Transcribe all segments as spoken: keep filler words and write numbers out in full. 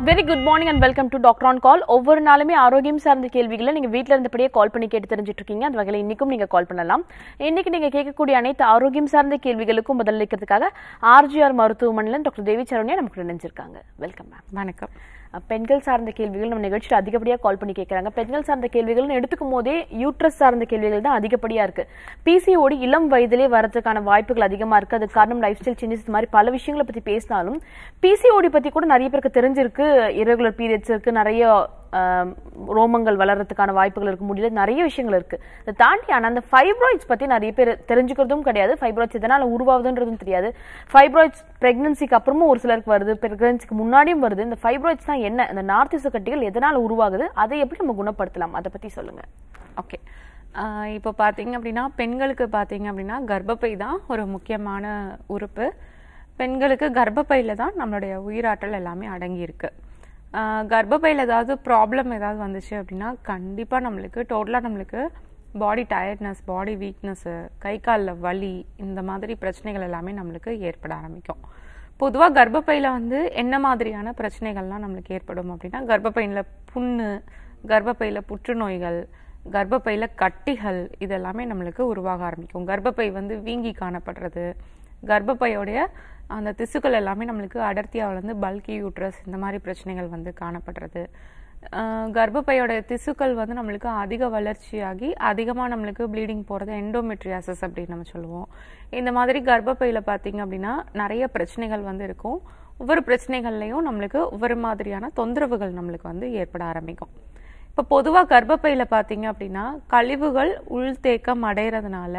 Very good morning and welcome to Doctor on Call. ஒவ்வொரு நாளுமே ஆரோக்கியம் சார்ந்த கேள்விகளை நீங்க வீட்ல இருந்தபடியே கால் பண்ணி கேட்டு தெரிஞ்சிட்டு இருக்கீங்க. அந்த வகையில இன்னைக்கும் நீங்க கால் பண்ணலாம். இன்னைக்கு நீங்க கேட்கக்கூடிய அனைத்து ஆரோக்கியம் சார்ந்த கேள்விகளுக்கும் பதிலளிக்கிறதுக்காக R J R மருத்துவமனையில டாக்டர் தேவி சரவண்யா நமக்கு இணைஞ்சிருக்காங்க. Welcome ma'am. வணக்கம். பெண்கள் சார்ந்த கேள்விகள் நம்ம நிகழ்ச்சியில் அதிகப்படியாக கால் பண்ணி கேட்குறாங்க. பெண்கள் சார்ந்த கேள்விகள்னு எடுத்துக்கும் போதே யூட்ரஸ் சார்ந்த கேள்விகள் தான் அதிகப்படியாக இருக்கு. பிசிஓடி இளம் வயதிலே வரதுக்கான வாய்ப்புகள் அதிகமாக இருக்கு. அது காரணம் லைஃப் ஸ்டைல் சேஞ்சஸ், இந்த மாதிரி பல விஷயங்களை பற்றி பேசினாலும் பிசிஓடி பற்றி கூட நிறைய பேருக்கு தெரிஞ்சிருக்கு. இரகுலர் பீரியட்ஸ் இருக்கு, நிறைய ரோமங்கள் வளர்றதுக்கான வாய்ப்புகள் இருக்கு, முடியல நிறைய விஷயங்கள் இருக்கு. அதை தாண்டி ஆனால் அந்த ஃபைப்ராய்ட்ஸ் பற்றி நிறைய பேர் தெரிஞ்சுக்கிறதும் கிடையாது. ஃபைப்ராய்ட்ஸ் எதனால் உருவாகுதுன்றதும் தெரியாது. ஃபைப்ராய்ட்ஸ் பிரெக்னன்சிக்கு அப்புறமும் ஒரு சிலருக்கு வருது, பிரெக்னன்சிக்கு முன்னாடியும் வருது. இந்த ஃபைப்ராய்ட்ஸ் தான் என்ன, இந்த நார்த்திசு கட்டிகள் எதனால் உருவாகுது, அதை எப்படி நம்ம குணப்படுத்தலாம், அதை பற்றி சொல்லுங்க. ஓகே, இப்போ பார்த்தீங்க அப்படின்னா பெண்களுக்கு பார்த்தீங்க அப்படின்னா கர்ப்பப்பை தான் ஒரு முக்கியமான உறுப்பு. பெண்களுக்கு கர்ப்பப்பையில் தான் நம்மளுடைய உயிராற்றல் எல்லாமே அடங்கியிருக்கு. கர்ப்பப்பையில் ஏதாவது ப்ராப்ளம் ஏதாவது வந்துச்சு அப்படின்னா கண்டிப்பாக நம்மளுக்கு டோட்டலாக நம்மளுக்கு பாடி டயர்ட்னஸ், பாடி வீக்னஸ்ஸு, கை காலில் வலி, இந்த மாதிரி பிரச்சனைகள் எல்லாமே நம்மளுக்கு ஏற்பட ஆரம்பிக்கும். பொதுவாக கர்ப்பப்பையில் வந்து என்ன மாதிரியான பிரச்சனைகள்லாம் நம்மளுக்கு ஏற்படும் அப்படின்னா கர்ப்பப்பையில் புண்ணு, கர்ப்பப்பையில் புற்றுநோய்கள், கர்ப்பப்பையில் கட்டிகள், இதெல்லாமே நம்மளுக்கு உருவாக ஆரம்பிக்கும். கர்ப்பப்பை வந்து வீங்கி காணப்படுறது, கர்ப்பப்பையோடைய அந்த திசுக்கள் எல்லாமே நம்மளுக்கு அடர்த்தியாக வளர்ந்து பல்கி யூட்ரஸ், இந்த மாதிரி பிரச்சனைகள் வந்து காணப்படுறது. கர்ப்பப்பையோட திசுக்கள் வந்து நம்மளுக்கு அதிக வளர்ச்சியாகி அதிகமாக நம்மளுக்கு ப்ளீடிங் போகிறது எண்டோமெட்ரியாசிஸ் அப்படின்னு நம்ம சொல்லுவோம். இந்த மாதிரி கர்ப்பப்பையில் பார்த்தீங்க அப்படின்னா நிறைய பிரச்சனைகள் வந்து இருக்கும். ஒவ்வொரு பிரச்சனைகள்லையும் நம்மளுக்கு ஒவ்வொரு மாதிரியான தொந்தரவுகள் நம்மளுக்கு வந்து ஏற்பட ஆரம்பிக்கும். இப்போ பொதுவாக கர்ப்பப்பையில் பார்த்தீங்க அப்படின்னா கழிவுகள் உள்தேக்கம் அடைகிறதுனால,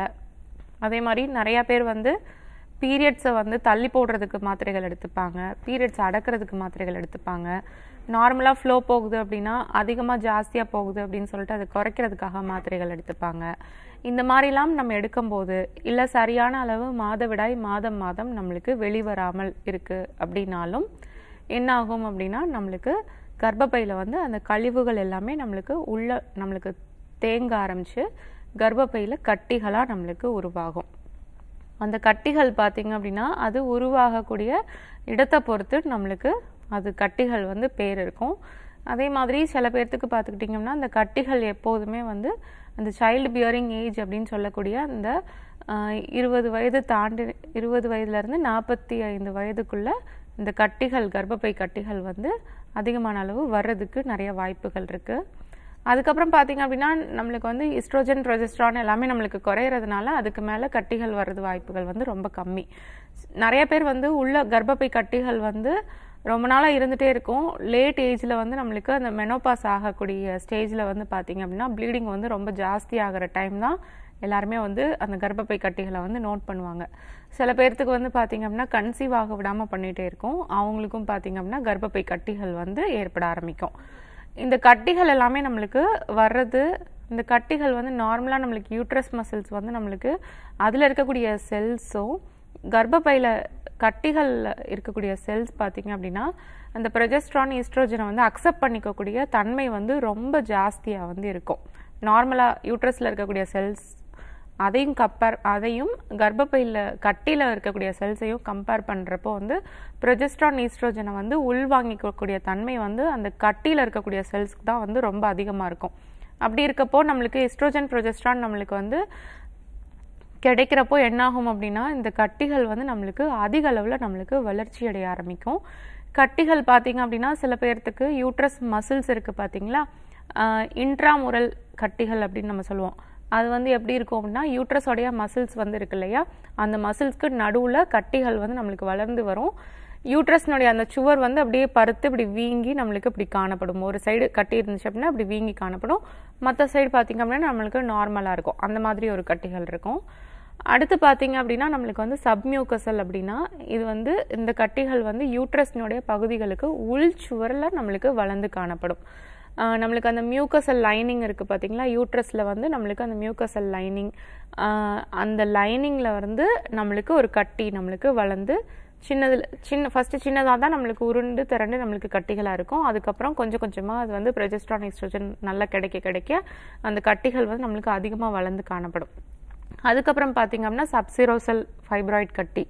அதே மாதிரி நிறையா பேர் வந்து பீரியட்ஸை வந்து தள்ளி போடுறதுக்கு மாத்திரைகள் எடுத்துப்பாங்க, பீரியட்ஸ் அடக்கிறதுக்கு மாத்திரைகள் எடுத்துப்பாங்க. நார்மலாக ஃப்ளோ போகுது அப்படின்னா அதிகமாக ஜாஸ்தியாக போகுது அப்படின்னு சொல்லிட்டு அதை குறைக்கிறதுக்காக மாத்திரைகள் எடுத்துப்பாங்க. இந்த மாதிரிலாம் நம்ம எடுக்கும்போது இல்லை சரியான அளவு மாதவிடாய் மாதம் மாதம் நம்மளுக்கு வெளிவராமல் இருக்குது அப்படின்னாலும் என்ன ஆகும் அப்படின்னா நம்மளுக்கு கர்ப்பப்பையில் வந்து அந்த கழிவுகள் எல்லாமே நம்மளுக்கு உள்ள நம்மளுக்கு தேங்க ஆரம்பித்து கர்ப்பப்பையில் கட்டிகளாக நம்மளுக்கு உருவாகும். அந்த கட்டிகள் பார்த்திங்க அப்படின்னா அது உருவாகக்கூடிய இடத்தை பொறுத்து நம்மளுக்கு அது கட்டிகள் வந்து பேர் இருக்கும். அதே மாதிரி சில பேர்த்துக்கு பார்த்துக்கிட்டிங்கன்னா அந்த கட்டிகள் எப்போதுமே வந்து அந்த சைல்டு பியரிங் ஏஜ் அப்படின்னு சொல்லக்கூடிய அந்த இருபது வயது தாண்டி இருபது வயதுலேருந்து நாற்பத்தி ஐந்து வயதுக்குள்ளே இந்த கட்டிகள், கர்ப்பப்பை கட்டிகள் வந்து அதிகமான அளவு வர்றதுக்கு நிறைய வாய்ப்புகள் இருக்குது. அதுக்கப்புறம் பார்த்தீங்க அப்படின்னா நம்மளுக்கு வந்து ஈஸ்ட்ரோஜன், ப்ரொஜெஸ்ட்ரான் எல்லாமே நம்மளுக்கு குறையிறதுனால அதுக்கு மேலே கட்டிகள் வர்றது வாய்ப்புகள் வந்து ரொம்ப கம்மி. நிறைய பேர் வந்து உள்ள கர்ப்பப்பை கட்டிகள் வந்து ரொம்ப நாளாக இருந்துகிட்டே இருக்கும். லேட் ஏஜில் வந்து நம்மளுக்கு அந்த மெனோபாஸ் ஆகக்கூடிய ஸ்டேஜில் வந்து பார்த்தீங்க அப்படின்னா ப்ளீடிங் வந்து ரொம்ப ஜாஸ்தி ஆகிற டைம் தான் எல்லாருமே வந்து அந்த கர்ப்பப்பை கட்டிகளை வந்து நோட் பண்ணுவாங்க. சில பேர்த்துக்கு வந்து பார்த்தீங்க அப்படின்னா கன்சீவ் ஆக விடாமல் பண்ணிகிட்டே இருக்கும். அவங்களுக்கும் பார்த்தீங்க அப்படின்னா கர்ப்பப்பை கட்டிகள் வந்து ஏற்பட ஆரம்பிக்கும். இந்த கட்டிகள் எல்லாமே நம்மளுக்கு வர்றது, இந்த கட்டிகள் வந்து நார்மலாக நம்மளுக்கு யூட்ரஸ் மசில்ஸ் வந்து நம்மளுக்கு அதில் இருக்கக்கூடிய செல்ஸும் கர்ப்பப்பையில் கட்டிகள் இருக்கக்கூடிய செல்ஸ் பார்த்திங்க அப்படின்னா அந்த ப்ரொஜெஸ்ட்ரான், ஈஸ்ட்ரோஜனை வந்து அக்செப்ட் பண்ணிக்கக்கூடிய தன்மை வந்து ரொம்ப ஜாஸ்தியாக வந்து இருக்கும். நார்மலாக யூட்ரஸில் இருக்கக்கூடிய செல்ஸ் அதையும் கம்பேர் அதையும் கர்ப்பப்பையில் கட்டியில் இருக்கக்கூடிய செல்ஸையும் கம்பேர் பண்ணுறப்போ வந்து ப்ரொஜெஸ்ட்ரான், ஈஸ்ட்ரோஜனை வந்து உள்வாங்கிக்கக்கூடிய தன்மை வந்து அந்த கட்டியில் இருக்கக்கூடிய செல்ஸ்க்கு தான் வந்து ரொம்ப அதிகமாக இருக்கும். அப்படி இருக்கப்போ நம்மளுக்கு ஈஸ்ட்ரோஜன், ப்ரொஜெஸ்ட்ரான் நம்மளுக்கு வந்து கிடைக்கிறப்போ என்னாகும் அப்படின்னா இந்த கட்டிகள் வந்து நம்மளுக்கு அதிக அளவில் நம்மளுக்கு வளர்ச்சி அடைய ஆரம்பிக்கும். கட்டிகள் பார்த்திங்க அப்படின்னா சில பேர்த்துக்கு யூட்ரஸ் மசில்ஸ் இருக்குது பார்த்தீங்களா, இன்ட்ராமுரல் கட்டிகள் அப்படின்னு நம்ம சொல்லுவோம். அது வந்து எப்படி இருக்கும் அப்படின்னா யூட்ரஸோடைய மசில்ஸ் வந்து இருக்கு இல்லையா, அந்த மசில்ஸ்க்கு நடுவில் கட்டிகள் வந்து நம்மளுக்கு வளர்ந்து வரும். யூட்ரஸ்னுடைய அந்த சுவர் வந்து அப்படியே பருத்து இப்படி வீங்கி நம்மளுக்கு இப்படி காணப்படும். ஒரு சைடு கட்டி இருந்துச்சு அப்படின்னா இப்படி வீங்கி காணப்படும், மற்ற சைடு பார்த்திங்க அப்படின்னா நம்மளுக்கு நார்மலாக இருக்கும். அந்த மாதிரி ஒரு கட்டிகள் இருக்கும். அடுத்து பார்த்திங்க அப்படின்னா நம்மளுக்கு வந்து சப்மியூக்கசல் அப்படின்னா இது வந்து இந்த கட்டிகள் வந்து யூட்ரஸ்னுடைய பகுதிகளுக்கு உள் சுவரில் நம்மளுக்கு வளர்ந்து காணப்படும். நம்மளுக்கு அந்த மியூக்கசல் லைனிங் இருக்குது பார்த்தீங்களா, யூட்ரஸில் வந்து நம்மளுக்கு அந்த மியூக்கசல் லைனிங், அந்த லைனிங்கில் வந்து நம்மளுக்கு ஒரு கட்டி நம்மளுக்கு வளர்ந்து சின்னதில் சின்ன ஃபஸ்ட்டு சின்னதாக தான் நம்மளுக்கு உருண்டு திரண்டு நம்மளுக்கு கட்டிகளாக இருக்கும். அதுக்கப்புறம் கொஞ்சம் கொஞ்சமாக அது வந்து ப்ரொஜெஸ்ட்ரான், ஈஸ்ட்ரோஜன் நல்லா கிடைக்க கிடைக்க அந்த கட்டிகள் வந்து நம்மளுக்கு அதிகமாக வளர்ந்து காணப்படும். அதுக்கப்புறம் பார்த்திங்க அப்படின்னா சப்சிரோசல் ஃபைப்ராய்ட் கட்டி,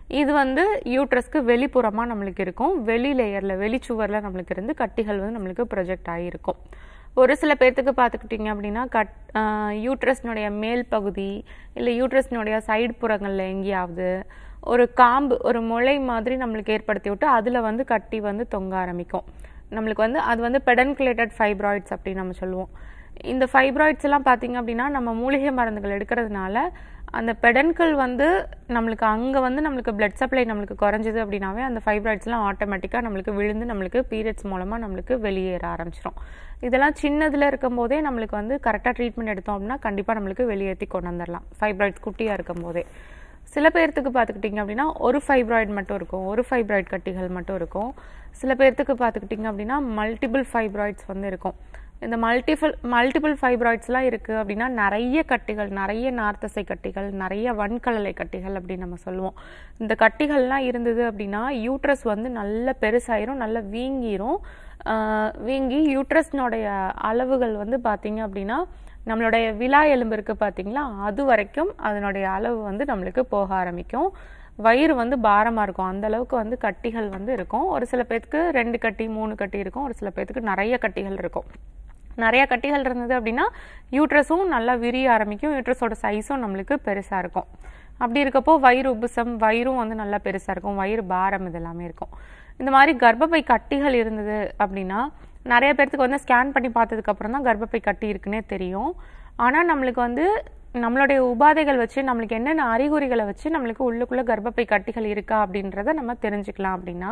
இது வந்து யூட்ரஸ்க்கு வெளிப்புறமாக நம்மளுக்கு இருக்கும். வெளி லேயரில் வெளிச்சுவரில் நம்மளுக்கு இருந்து கட்டிகள் வந்து நம்மளுக்கு ப்ரொஜெக்ட் ஆகியிருக்கும். ஒரு சில பேர்த்துக்கு பார்த்துக்கிட்டிங்க அப்படின்னா கட் யூட்ரஸ்னுடைய மேல் பகுதி இல்லை யூட்ரஸ்னுடைய சைடு புறங்களில் எங்கேயாவது ஒரு காம்பு ஒரு முளை மாதிரி நம்மளுக்கு ஏற்படுத்தி விட்டு அதில் வந்து கட்டி வந்து தொங்க ஆரம்பிக்கும். நம்மளுக்கு வந்து அது வந்து பெடன்குலேட்டட் ஃபைப்ராய்ட்ஸ் அப்படின்னு நம்ம சொல்லுவோம். இந்த ஃபைப்ராய்ட்ஸ் எல்லாம் பார்த்தீங்க அப்படின்னா நம்ம மூலிகை மருந்துகள் எடுக்கிறதுனால அந்த பெடன்கள் வந்து நம்மளுக்கு அங்கே வந்து நம்மளுக்கு பிளட் சப்ளை நம்மளுக்கு குறைஞ்சது அப்படின்னாவே அந்த ஃபைப்ராய்ட்ஸ்லாம் ஆட்டோமேட்டிக்காக நம்மளுக்கு விழுந்து நம்மளுக்கு பீரியட்ஸ் மூலமாக நம்மளுக்கு வெளியேற ஆரம்பிச்சிடும். இதெல்லாம் சின்னதில் இருக்கும் போதே நம்மளுக்கு வந்து கரெக்டாக ட்ரீட்மெண்ட் எடுத்தோம் அப்படின்னா கண்டிப்பாக நம்மளுக்கு வெளியேற்றி கொண்டு வந்துடலாம் ஃபைப்ராய்ட்ஸ் குட்டியாக இருக்கும் போதே. சில பேர்த்துக்கு பார்த்துக்கிட்டிங்க அப்படின்னா ஒரு ஃபைப்ராய்டு மட்டும் இருக்கும், ஒரு ஃபைப்ராய்டு கட்டிகள் மட்டும் இருக்கும். சில பேர்த்துக்கு பார்த்துக்கிட்டிங்க அப்படின்னா மல்டிபிள் ஃபைப்ராய்ட்ஸ் வந்து இருக்கும். இந்த மல்டிபிள் மல்டிபிள் ஃபைப்ராய்ட்ஸ்லாம் இருக்குது அப்படின்னா நிறைய கட்டிகள், நிறைய நார்த்தசை கட்டிகள், நிறைய வன்கலலை கட்டிகள் அப்படின்னு நம்ம சொல்லுவோம். இந்த கட்டிகள்லாம் இருந்தது அப்படின்னா யூட்ரஸ் வந்து நல்ல பெருசாயிரும், நல்ல வீங்கிரும். வீங்கி யூட்ரஸ்னுடைய அளவுகள் வந்து பார்த்தீங்க அப்படின்னா நம்மளுடைய விலா எலும்பு இருக்குது பார்த்தீங்களா, அது வரைக்கும் அதனுடைய அளவு வந்து நம்மளுக்கு போக ஆரம்பிக்கும். வயிறு வந்து பாரமாக இருக்கும், அந்த அளவுக்கு வந்து கட்டிகள் வந்து இருக்கும். ஒரு சில பேருக்கு ரெண்டு கட்டி மூணு கட்டி இருக்கும், ஒரு சில பேருக்கு நிறைய கட்டிகள் இருக்கும். நிறைய கட்டிகள் இருந்தது அப்படின்னா யூட்ரஸும் நல்லா விரிய ஆரம்பிக்கும், யூட்ரஸோட சைஸும் நம்மளுக்கு பெருசாக இருக்கும். அப்படி இருக்கப்போ வயிறு உபுசம், வயிறும் வந்து நல்லா பெருசாக இருக்கும், வயிறு பாரம் இதெல்லாமே இருக்கும். இந்த மாதிரி கர்ப்பப்பை கட்டிகள் இருந்தது அப்படின்னா நிறைய பேர்த்துக்கு வந்து ஸ்கேன் பண்ணி பார்த்ததுக்கப்புறம் தான் கர்ப்பப்பை கட்டி இருக்குன்னே தெரியும். ஆனால் நம்மளுக்கு வந்து நம்மளுடைய உபாதைகள் வச்சு நம்மளுக்கு என்னென்ன அறிகுறிகளை வச்சு நம்மளுக்கு உள்ளுக்குள்ளே கர்ப்பப்பை கட்டிகள் இருக்கா அப்படின்றத நம்ம தெரிஞ்சுக்கலாம். அப்படின்னா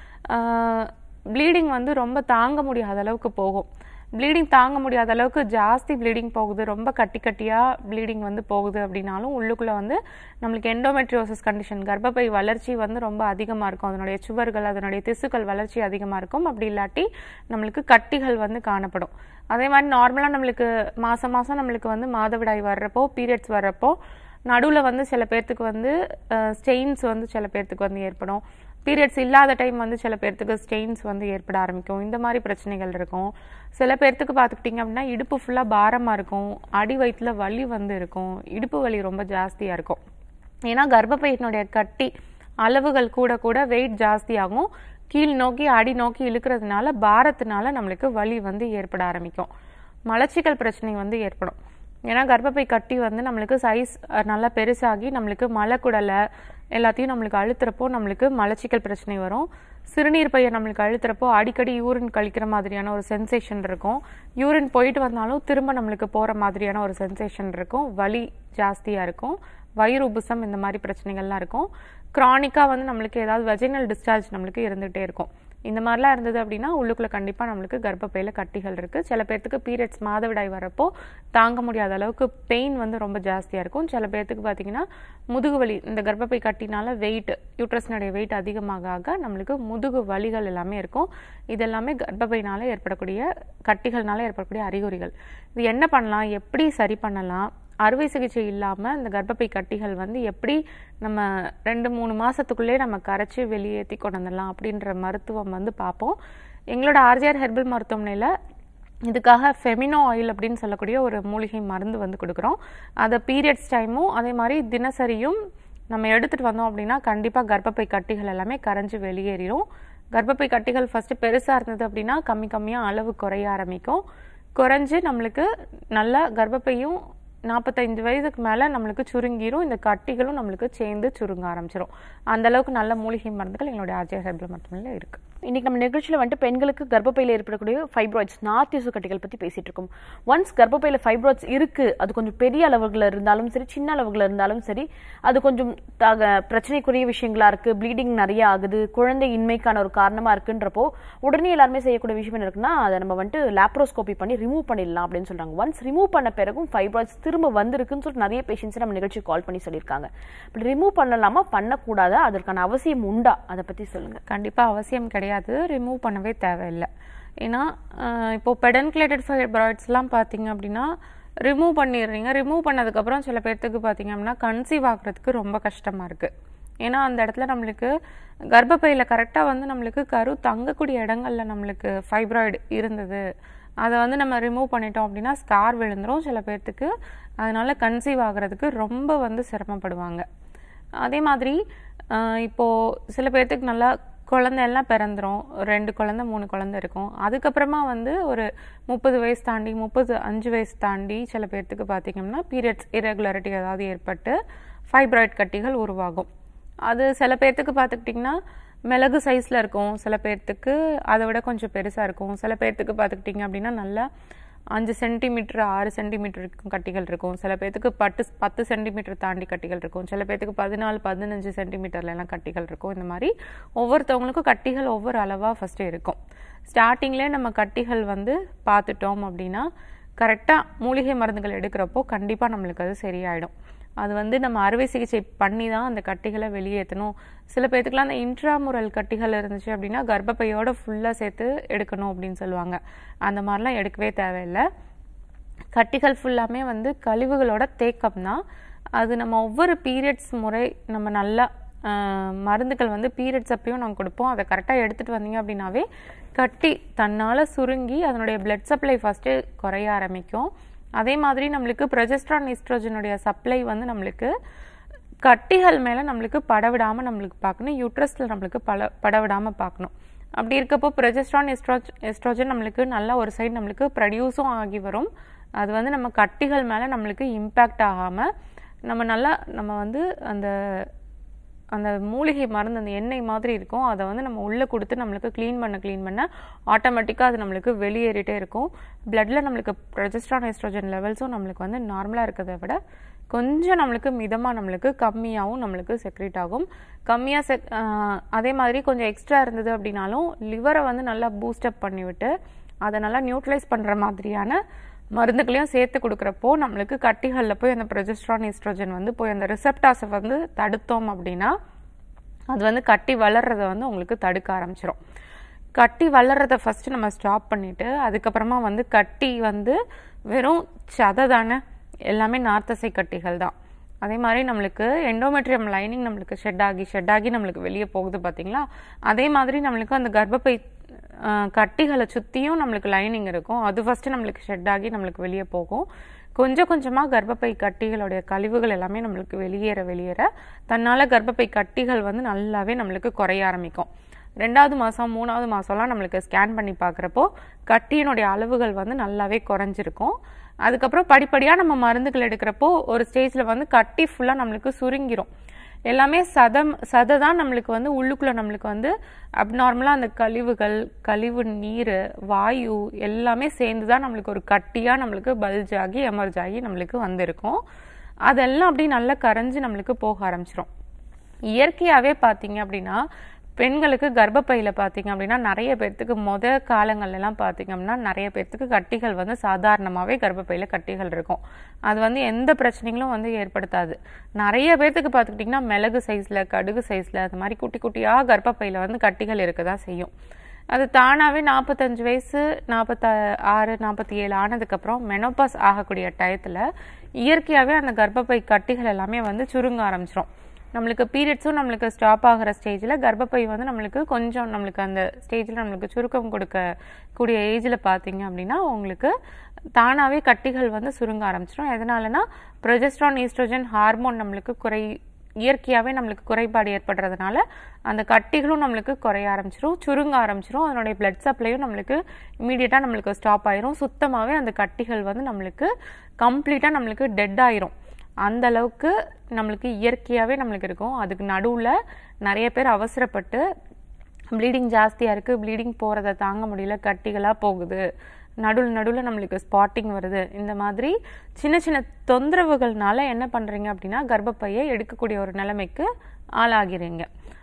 ப்ளீடிங் வந்து ரொம்ப தாங்க முடியாத அளவுக்கு போகும். ப்ளீடிங் தாங்க முடியாத அளவுக்கு ஜாஸ்தி ப்ளீடிங் போகுது, ரொம்ப கட்டி கட்டியாக ப்ளீடிங் வந்து போகுது அப்படின்னாலும் உள்ளுக்குள்ளே வந்து நம்மளுக்கு எண்டோமெட்ரியோசிஸ் கண்டிஷன், கர்ப்பப்பை வளர்ச்சி வந்து ரொம்ப அதிகமாக இருக்கும், அதனுடைய சுவர்கள் அதனுடைய திசுக்கள் வளர்ச்சி அதிகமாக இருக்கும். அப்படி இல்லாட்டி நம்மளுக்கு கட்டிகள் வந்து காணப்படும். அதே மாதிரி நார்மலாக நம்மளுக்கு மாதம் மாதம் நம்மளுக்கு வந்து மாதவிடாய் வர்றப்போ பீரியட்ஸ் வர்றப்போ நடுவில் வந்து சில பேர்த்துக்கு வந்து ஸ்டெயின்ஸ் வந்து சில பேர்த்துக்கு வந்து ஏற்படும். பீரியட்ஸ் இல்லாத டைம் வந்து சில பேர்த்துக்கு ஸ்டெயின்ஸ் வந்து ஏற்பட ஆரம்பிக்கும். இந்த மாதிரி பிரச்சனைகள் இருக்கும். சில பேர்த்துக்கு பார்த்துக்கிட்டிங்க அப்படின்னா இடுப்பு ஃபுல்லாக பாரமாக இருக்கும், அடி வயிற்றில் வலி வந்து இருக்கும், இடுப்பு வலி ரொம்ப ஜாஸ்தியாக இருக்கும். ஏன்னா கர்ப்பப்பையினுடைய கட்டி அளவுகள் கூட கூட வெயிட் ஜாஸ்தியாகும், கீழ் நோக்கி அடி நோக்கி இழுக்கிறதுனால பாரத்தினால நம்மளுக்கு வலி வந்து ஏற்பட ஆரம்பிக்கும். மலச்சிக்கல் பிரச்சனை வந்து ஏற்படும். ஏன்னா கர்ப்பப்பை கட்டி வந்து நம்மளுக்கு சைஸ் நல்லா பெருசாகி நம்மளுக்கு மலைக்குடலை எல்லாத்தையும் நம்மளுக்கு அழுத்துறப்போ நம்மளுக்கு மலச்சிக்கல் பிரச்சனை வரும். சிறுநீர் பையை நம்மளுக்கு அழுத்துறப்போ அடிக்கடி யூரின் கழிக்கிற மாதிரியான ஒரு சென்சேஷன் இருக்கும். யூரின் போயிட்டு வந்தாலும் திரும்ப நம்மளுக்கு போகிற மாதிரியான ஒரு சென்சேஷன் இருக்கும். வலி ஜாஸ்தியாக இருக்கும், வயிறு உபுசம் இந்த மாதிரி பிரச்சனைகள்லாம் இருக்கும். க்ரானிக்காக வந்து நம்மளுக்கு ஏதாவது வெஜினல் டிஸ்சார்ஜ் நம்மளுக்கு இருந்துகிட்டே இருக்கும். இந்த மாதிரிலாம் இருந்தது அப்படின்னா உள்ளுக்குள்ளே கண்டிப்பாக நம்மளுக்கு கர்ப்பப்பையில் கட்டிகள் இருக்குது. சில பேர்த்துக்கு பீரியட்ஸ் மாதவிடாய் வரப்போ தாங்க முடியாத அளவுக்கு பெயின் வந்து ரொம்ப ஜாஸ்தியாக இருக்கும். சில பேர்த்துக்கு பார்த்தீங்கன்னா முதுகு வலி, இந்த கர்ப்பப்பை கட்டினால வெயிட் யூட்ரஸ்னுடைய வெயிட் அதிகமாக ஆக நம்மளுக்கு முதுகு வலிகள் எல்லாமே இருக்கும். இதெல்லாமே கர்ப்பப்பையினால ஏற்படக்கூடிய கட்டிகள்னால ஏற்படக்கூடிய அறிகுறிகள். இது என்ன பண்ணலாம், எப்படி சரி பண்ணலாம், அறுவை சிகிச்சை இல்லாமல் இந்த கர்ப்பப்பை கட்டிகள் வந்து எப்படி நம்ம ரெண்டு மூணு மாதத்துக்குள்ளே நம்ம கரைச்சி வெளியேற்றி கொண்டு வந்துடலாம் அப்படின்ற மருத்துவம் வந்து பார்ப்போம். எங்களோட ஆர்ஜிஆர் ஹெர்பல் மருத்துவமனையில் இதுக்காக ஃபெமினோ ஆயில் அப்படின்னு சொல்லக்கூடிய ஒரு மூலிகை மருந்து வந்து கொடுக்குறோம். அதை பீரியட்ஸ் டைமும் அதே மாதிரி தினசரியும் நம்ம எடுத்துகிட்டு வந்தோம் அப்படின்னா கண்டிப்பாக கர்ப்பப்பை கட்டிகள் எல்லாமே கரைஞ்சி வெளியேறிடும். கர்ப்பப்பை கட்டிகள் ஃபஸ்ட்டு பெருசாக இருந்தது அப்படின்னா கம்மி கம்மியாக அளவு குறைய ஆரம்பிக்கும். குறைஞ்சி நம்மளுக்கு நல்லா கர்ப்பப்பையும் நாற்பத்தைந்து வயதுக்கு மேலே நம்மளுக்கு சுருங்கிரும், இந்த கட்டிகளும் நம்மளுக்கு சேர்ந்து சுருங்க ஆரம்பிச்சிடும். அந்த அளவுக்கு நல்ல மூலிகை மருந்துகள் எங்களுடைய ஆர்ஜிஆர் ஹெர்பல் மருத்துவமனையில் இருக்குது. இன்னைக்கு நம்ம நிகழ்ச்சியில் வந்துட்டு பெண்களுக்கு கர்ப்பப்பையில் ஏற்படக்கூடிய ஃபைப்ராய்ட்ஸ், நார்த்திசு கட்டிகள் பற்றி பேசிட்டு இருக்கோம். ஒன்ஸ் கர்ப்பப்பையில் ஃபைப்ராய்ட்ஸ் இருக்கு, அது கொஞ்சம் பெரிய அளவுகளில் இருந்தாலும் சரி சின்ன அளவுகளில் இருந்தாலும் சரி, அது கொஞ்சம் பிரச்சனைக்குரிய விஷயங்களா இருக்கு, ப்ளீடிங் நிறைய ஆகுது, குழந்தை இன்மைக்கான ஒரு காரணமா இருக்குன்றப்போ உடனே எல்லாருமே செய்யக்கூடிய விஷயம் என்ன இருக்குன்னா அதை நம்ம வந்துட்டு லேப்ரோஸ்கோபி பண்ணி ரிமூவ் பண்ணிடலாம் அப்படின்னு சொல்றாங்க. ஒன்ஸ் ரிமூவ் பண்ண பிறகும் ஃபைப்ராய்ட்ஸ் திரும்ப வந்திருக்குன்னு சொல்லிட்டு நிறைய பேஷண்ட்ஸ் நம்ம நிகழ்ச்சி கால் பண்ணி சொல்லியிருக்காங்க. இப்படி ரிமூவ் பண்ணலாமா பண்ணக்கூடாதா, அதற்கான அவசியம் உண்டா, அதை பற்றி சொல்லுங்க. கண்டிப்பாக அவசியம் கிடையாது, ரிமூவ் பண்ணவே தேவையில்லை. ஏன்னா இப்போ பெடன்குலேட்டட் ஃபைப்ராய்ட்ஸ்லாம் பார்த்தீங்க அப்படின்னா ரிமூவ் பண்ணிடுறீங்க. ரிமூவ் பண்ணதுக்கப்புறம் சில பேர்த்துக்கு பார்த்தீங்க அப்படின்னா கன்சீவ் ஆகிறதுக்கு ரொம்ப கஷ்டமாக இருக்குது. ஏன்னா அந்த இடத்துல நம்மளுக்கு கர்ப்பப்பையில் கரெக்டாக வந்து நம்மளுக்கு கரு தங்கக்கூடிய இடங்கள்ல நம்மளுக்கு ஃபைப்ராய்டு இருந்தது, அதை வந்து நம்ம ரிமூவ் பண்ணிட்டோம் அப்படின்னா ஸ்கார் விழுந்துடும் சில பேர்த்துக்கு. அதனால கன்சீவ் ஆகிறதுக்கு ரொம்ப வந்து சிரமப்படுவாங்க. அதே மாதிரி இப்போது சில பேர்த்துக்கு நல்லா குழந்தை எல்லாம் பிறந்துரும், ரெண்டு குழந்தை மூணு குழந்தை இருக்கும். அதுக்கப்புறமா வந்து ஒரு முப்பது வயசு தாண்டி முப்பது அஞ்சு வயசு தாண்டி சில பேர்த்துக்கு பார்த்திங்கன்னா பீரியட்ஸ் இரெகுலாரிட்டி ஏதாவது ஏற்பட்டு ஃபைப்ராய்ட் கட்டிகள் உருவாகும். அது சில பேர்த்துக்கு பார்த்துக்கிட்டிங்கன்னா மிளகு சைஸில் இருக்கும், சில பேர்த்துக்கு அதை விட கொஞ்சம் பெருசாக இருக்கும். சில பேர்த்துக்கு பார்த்துக்கிட்டிங்க அப்படின்னா நல்லா அஞ்சு சென்டிமீட்டர் ஆறு சென்டிமீட்டர் இருக்கும் கட்டிகள் இருக்கும். சில பேர்த்துக்கு பத்து பத்து சென்டிமீட்டர் தாண்டி கட்டிகள் இருக்கும். சில பேர்த்துக்கு பதினாலு பதினஞ்சு சென்டிமீட்டர்லாம் கட்டிகள் இருக்கும். இந்த மாதிரி ஒவ்வொருத்தவங்களுக்கும் கட்டிகள் ஒவ்வொரு அளவாக ஃபஸ்ட்டு இருக்கும். ஸ்டார்டிங்லேயே நம்ம கட்டிகள் வந்து பார்த்துட்டோம் அப்படின்னா கரெக்டாக மூலிகை மருந்துகள் எடுக்கிறப்போ கண்டிப்பாக நம்மளுக்கு அது சரியாயிடும். அது வந்து நம்ம அறுவை சிகிச்சை பண்ணி தான் அந்த கட்டிகளை வெளியேற்றணும். சில பேர்த்துக்குலாம் அந்த இன்ட்ராமுரல் கட்டிகள் இருந்துச்சு அப்படின்னா கர்ப்பப்பையோட ஃபுல்லாக சேர்த்து எடுக்கணும் அப்படின்னு சொல்லுவாங்க. அந்த மாதிரிலாம் எடுக்கவே தேவையில்லை. கட்டிகள் ஃபுல்லாமே வந்து கழிவுகளோட தேக்கம் தான். அது நம்ம ஒவ்வொரு பீரியட்ஸ் முறை நம்ம நல்லா மருந்துகள் வந்து பீரியட்ஸ் அப்பயும் நம்ம கொடுப்போம். அதை கரெக்டாக எடுத்துகிட்டு வந்தீங்க அப்படின்னாவே கட்டி தன்னால் சுருங்கி அதனுடைய பிளட் சப்ளை ஃபஸ்ட்டு குறைய ஆரம்பிக்கும். அதே மாதிரி நம்மளுக்கு ப்ரொஜெஸ்ட்ரான் ஈஸ்ட்ரோஜனுடைய சப்ளை வந்து நம்மளுக்கு கட்டிகள் மேலே நம்மளுக்கு படவிடாமல் நம்மளுக்கு பார்க்கணும், யூட்ரஸில் நம்மளுக்கு பல படவிடாமல் பார்க்கணும். அப்படி இருக்கப்போ ப்ரொஜெஸ்ட்ரான் எஸ்ட்ரோஜ் எஸ்ட்ரோஜன் நம்மளுக்கு நல்லா ஒரு சைடு நம்மளுக்கு ப்ரொடியூஸும் ஆகி வரும். அது வந்து நம்ம கட்டிகள் மேலே நம்மளுக்கு இம்பேக்ட் ஆகாமல் நம்ம நல்லா நம்ம வந்து அந்த அந்த மூலிகை மருந்து அந்த எண்ணெய் மாதிரி இருக்கும், அதை வந்து நம்ம உள்ளே கொடுத்து நம்மளுக்கு க்ளீன் பண்ண க்ளீன் பண்ண ஆட்டோமேட்டிக்காக அது நம்மளுக்கு வெளியேறிட்டே இருக்கும். பிளட்டில் நம்மளுக்கு ப்ரொஜெஸ்ட்ரான் எஸ்ட்ரோஜன் லெவல்ஸும் நம்மளுக்கு வந்து நார்மலாக இருக்கிறத விட கொஞ்சம் நம்மளுக்கு மிதமாக நம்மளுக்கு கம்மியாகவும் நம்மளுக்கு செக்ரேட் ஆகும். கம்மியாக செக் அதே மாதிரி கொஞ்சம் எக்ஸ்ட்ரா இருந்தது அப்படின்னாலும் லிவரை வந்து நல்லா பூஸ்டப் பண்ணிவிட்டு அதை நல்லா நியூட்ரலைஸ் பண்ணுற மாதிரியான மருந்துகளையும் சேர்த்து கொடுக்குறப்போ நம்மளுக்கு கட்டிகளில் போய் அந்த ப்ரொஜெஸ்ட்ரான் ஈஸ்ட்ரோஜன் வந்து போய் அந்த ரிசெப்டாஸை வந்து தடுத்தோம் அப்படின்னா அது வந்து கட்டி வளர்றதை வந்து உங்களுக்கு தடுக்க ஆரம்பிச்சிடும். கட்டி வளர்றதை ஃபஸ்ட்டு நம்ம ஸ்டாப் பண்ணிவிட்டு அதுக்கப்புறமா வந்து கட்டி வந்து வெறும் சதை தானே, எல்லாமே நார்த்தசை கட்டிகள் தான். அதே மாதிரி நம்மளுக்கு எண்டோமெட்ரியம் லைனிங் நம்மளுக்கு ஷெட் ஆகி ஷெட் ஆகி நம்மளுக்கு வெளியே போகுது பார்த்தீங்களா, அதே மாதிரி நம்மளுக்கு அந்த கர்ப்பப்பை கட்டிகளை சுற்றியும் நம்மளுக்கு லைனிங் இருக்கும். அது ஃபஸ்ட்டு நம்மளுக்கு ஷெட் ஆகி நம்மளுக்கு வெளியே போகும். கொஞ்சம் கொஞ்சமாக கர்ப்பப்பை கட்டிகளுடைய கழிவுகள் எல்லாமே நம்மளுக்கு வெளியேற வெளியேற தன்னால் கர்ப்பப்பை கட்டிகள் வந்து நல்லாவே நம்மளுக்கு குறைய ஆரம்பிக்கும். ரெண்டாவது மாதம் மூணாவது மாதம்லாம் நம்மளுக்கு ஸ்கேன் பண்ணி பார்க்குறப்போ கட்டியினுடைய அளவுகள் வந்து நல்லாவே குறைஞ்சிருக்கும். அதுக்கப்புறம் படிப்படியாக நம்ம மருந்துகள் எடுக்கிறப்போ ஒரு ஸ்டேஜில் வந்து கட்டி ஃபுல்லாக நம்மளுக்கு சுருங்கிரும். எல்லாமே சதம் சதை தான் நம்மளுக்கு வந்து உள்ளுக்குள்ளே நம்மளுக்கு வந்து அப்நார்மலாக அந்த கழிவுகள் கழிவு நீர் வாயு எல்லாமே சேர்ந்து தான் நம்மளுக்கு ஒரு கட்டியாக நம்மளுக்கு பல்ஜ் ஆகி எமர்ஜ் ஆகி நம்மளுக்கு வந்திருக்கும். அதெல்லாம் அப்படி நல்லா கரைஞ்சி நம்மளுக்கு போக ஆரம்பிச்சிடும். இயற்கையாகவே பார்த்தீங்க அப்படின்னா பெண்களுக்கு கர்ப்பப்பையில் பார்த்தீங்க அப்படின்னா நிறைய பேர்த்துக்கு முத காலங்கள்லாம் பார்த்தீங்க அப்படின்னா நிறைய பேர்த்துக்கு கட்டிகள் வந்து சாதாரணமாகவே கர்ப்பப்பையில் கட்டிகள் இருக்கும். அது வந்து எந்த பிரச்சனைகளும் வந்து ஏற்படுத்தாது. நிறைய பேர்த்துக்கு பார்த்துக்கிட்டிங்கன்னா மிளகு சைஸில் கடுகு சைஸில் அது மாதிரி குட்டி குட்டியாக கர்ப்பப்பையில் வந்து கட்டிகள் இருக்க தான் செய்யும். அது தானாகவே நாற்பத்தஞ்சு வயசு நாற்பத்த ஆறு நாற்பத்தி ஏழு ஆனதுக்கப்புறம் மெனோபாஸ் ஆகக்கூடிய டயத்தில் இயற்கையாகவே அந்த கர்ப்பப்பை கட்டிகள் எல்லாமே வந்து சுருங்க ஆரம்பிச்சிடும். நம்மளுக்கு பீரியட்ஸும் நம்மளுக்கு ஸ்டாப் ஆகிற ஸ்டேஜில் கர்ப்பப்பை வந்து நம்மளுக்கு கொஞ்சம் நம்மளுக்கு அந்த ஸ்டேஜில் நம்மளுக்கு சுருக்கம் கொடுக்கக்கூடிய ஏஜில் பார்த்தீங்க அப்படின்னா உங்களுக்கு தானாகவே கட்டிகள் வந்து சுருங்க ஆரம்பிச்சிடும். எதனாலனா ப்ரொஜெஸ்ட்ரான் ஈஸ்ட்ரோஜன் ஹார்மோன் நம்மளுக்கு குறை இயற்கையாகவே நம்மளுக்கு குறைபாடு ஏற்படுறதுனால அந்த கட்டிகளும் நம்மளுக்கு குறைய ஆரம்பிச்சிடும், சுருங்க ஆரம்பிச்சிடும். அதனுடைய பிளட் சப்ளையும் நம்மளுக்கு இமீடியட்டாக நம்மளுக்கு ஸ்டாப் ஆயிரும். சுத்தமாகவே அந்த கட்டிகள் வந்து நம்மளுக்கு கம்ப்ளீட்டாக நம்மளுக்கு டெட் ஆயிரும். அந்த அளவுக்கு நம்மளுக்கு இயற்கையாகவே நம்மளுக்கு இருக்கும். அதுக்கு நடுவில் நிறைய பேர் அவசரப்பட்டு ப்ளீடிங் ஜாஸ்தியாக இருக்குது, ப்ளீடிங் போகிறத தாங்க முடியல, கட்டிகளாக போகுது, நடுவில் நடுவில் நம்மளுக்கு ஸ்பாட்டிங் வருது, இந்த மாதிரி சின்ன சின்ன தொந்தரவுகள்னால என்ன பண்ணுறீங்க அப்படின்னா கர்ப்பப்பையை எடுக்கக்கூடிய ஒரு நிலைமைக்கு ஆளாகிறீங்க.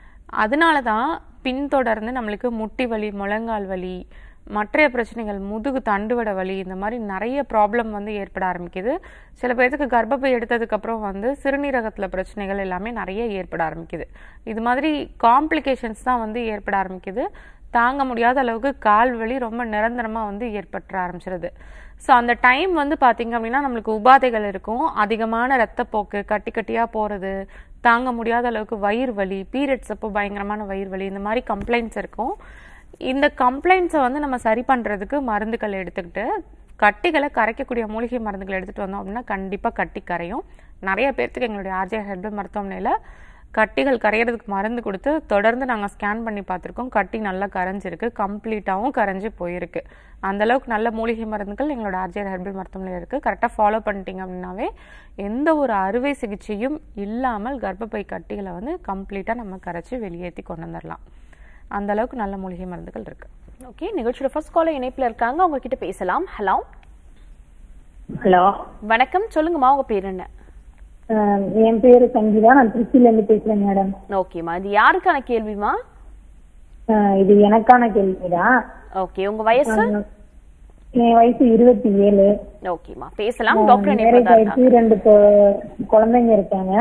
அதனால தான் பின்தொடர்ந்து நம்மளுக்கு முட்டி வலி, முழங்கால் வலி, மற்ற பிரச்சனைகள், முதுகு தண்டுவட வலி, இந்த மாதிரி நிறைய ப்ராப்ளம் வந்து ஏற்பட ஆரம்பிக்குது. சில பேருக்கு கர்ப்பப்பை எடுத்ததுக்கப்புறம் வந்து சிறுநீரகத்தில் பிரச்சனைகள் எல்லாமே நிறைய ஏற்பட ஆரம்பிக்குது. இது மாதிரி காம்ப்ளிகேஷன்ஸ் தான் வந்து ஏற்பட ஆரம்பிக்குது. தாங்க முடியாத அளவுக்கு கால் வலி ரொம்ப நிரந்தரமாக வந்து ஏற்பட்ட ஆரம்பிச்சிருது. ஸோ அந்த டைம் வந்து பார்த்திங்க அப்படின்னா நம்மளுக்கு உபாதைகள் இருக்கும். அதிகமான ரத்தப்போக்கு, கட்டி கட்டியாக போகிறது, தாங்க முடியாத அளவுக்கு வயிறு வலி, பீரியட்ஸ் அப்போ பயங்கரமான வயிறு வலி, இந்த மாதிரி கம்ப்ளைண்ட்ஸ் இருக்கும். இந்த கம்ப்ளைண்ட்ஸை வந்து நம்ம சரி பண்ணுறதுக்கு மருந்துகள் எடுத்துக்கிட்டு கட்டிகளை கரைக்கக்கூடிய மூலிகை மருந்துகள் எடுத்துகிட்டு வந்தோம் அப்படின்னா கண்டிப்பாக கட்டி கரையும். நிறைய பேர்த்துக்கு எங்களுடைய ஆர்ஜேஆர் ஹெர்பல் மருத்துவமனையில் கட்டிகள் கரையிறதுக்கு மருந்து கொடுத்து தொடர்ந்து நாங்கள் ஸ்கேன் பண்ணி பார்த்துருக்கோம். கட்டி நல்லா கரைஞ்சிருக்கு, கம்ப்ளீட்டாகவும் கரைஞ்சி போயிருக்கு. அந்தளவுக்கு நல்ல மூலிகை மருந்துகள் எங்களோட ஆர்ஜிஆர் ஹெர்பல் மருத்துவமனையில் இருக்குது. கரெக்டாக ஃபாலோ பண்ணிட்டீங்க அப்படின்னாவே எந்த ஒரு அறுவை சிகிச்சையும் இல்லாமல் கர்ப்பப்பை கட்டிகளை வந்து கம்ப்ளீட்டாக நம்ம கரைச்சி வெளியேற்றி கொண்டு வந்துடலாம். அந்தளவுக்கு நல்ல மூலிகை மருந்துகள் இருக்குது. ஓகே, நிகழ்ச்சியோட ஃபர்ஸ்ட் காலர் இணைப்பில் இருக்காங்க, அவங்க கிட்ட பேசலாம். ஹலோ ஹலோ வணக்கம், சொல்லுங்கம்மா உங்க பேர் என்ன? என் பேரு சங்கீதா, நான் திருச்சியில இருந்து பேசுறேன் மேடம். ஓகேம்மா, இது யாருக்கான கேள்விமா? இது எனக்கான கேள்விதான். ஓகே, உங்க வயசு? என் வயசு இருபத்தி ஏழு. ஓகேம்மா, பேசலாம். டாக்டர் ரெண்டு குழந்தைங்க இருக்காங்க.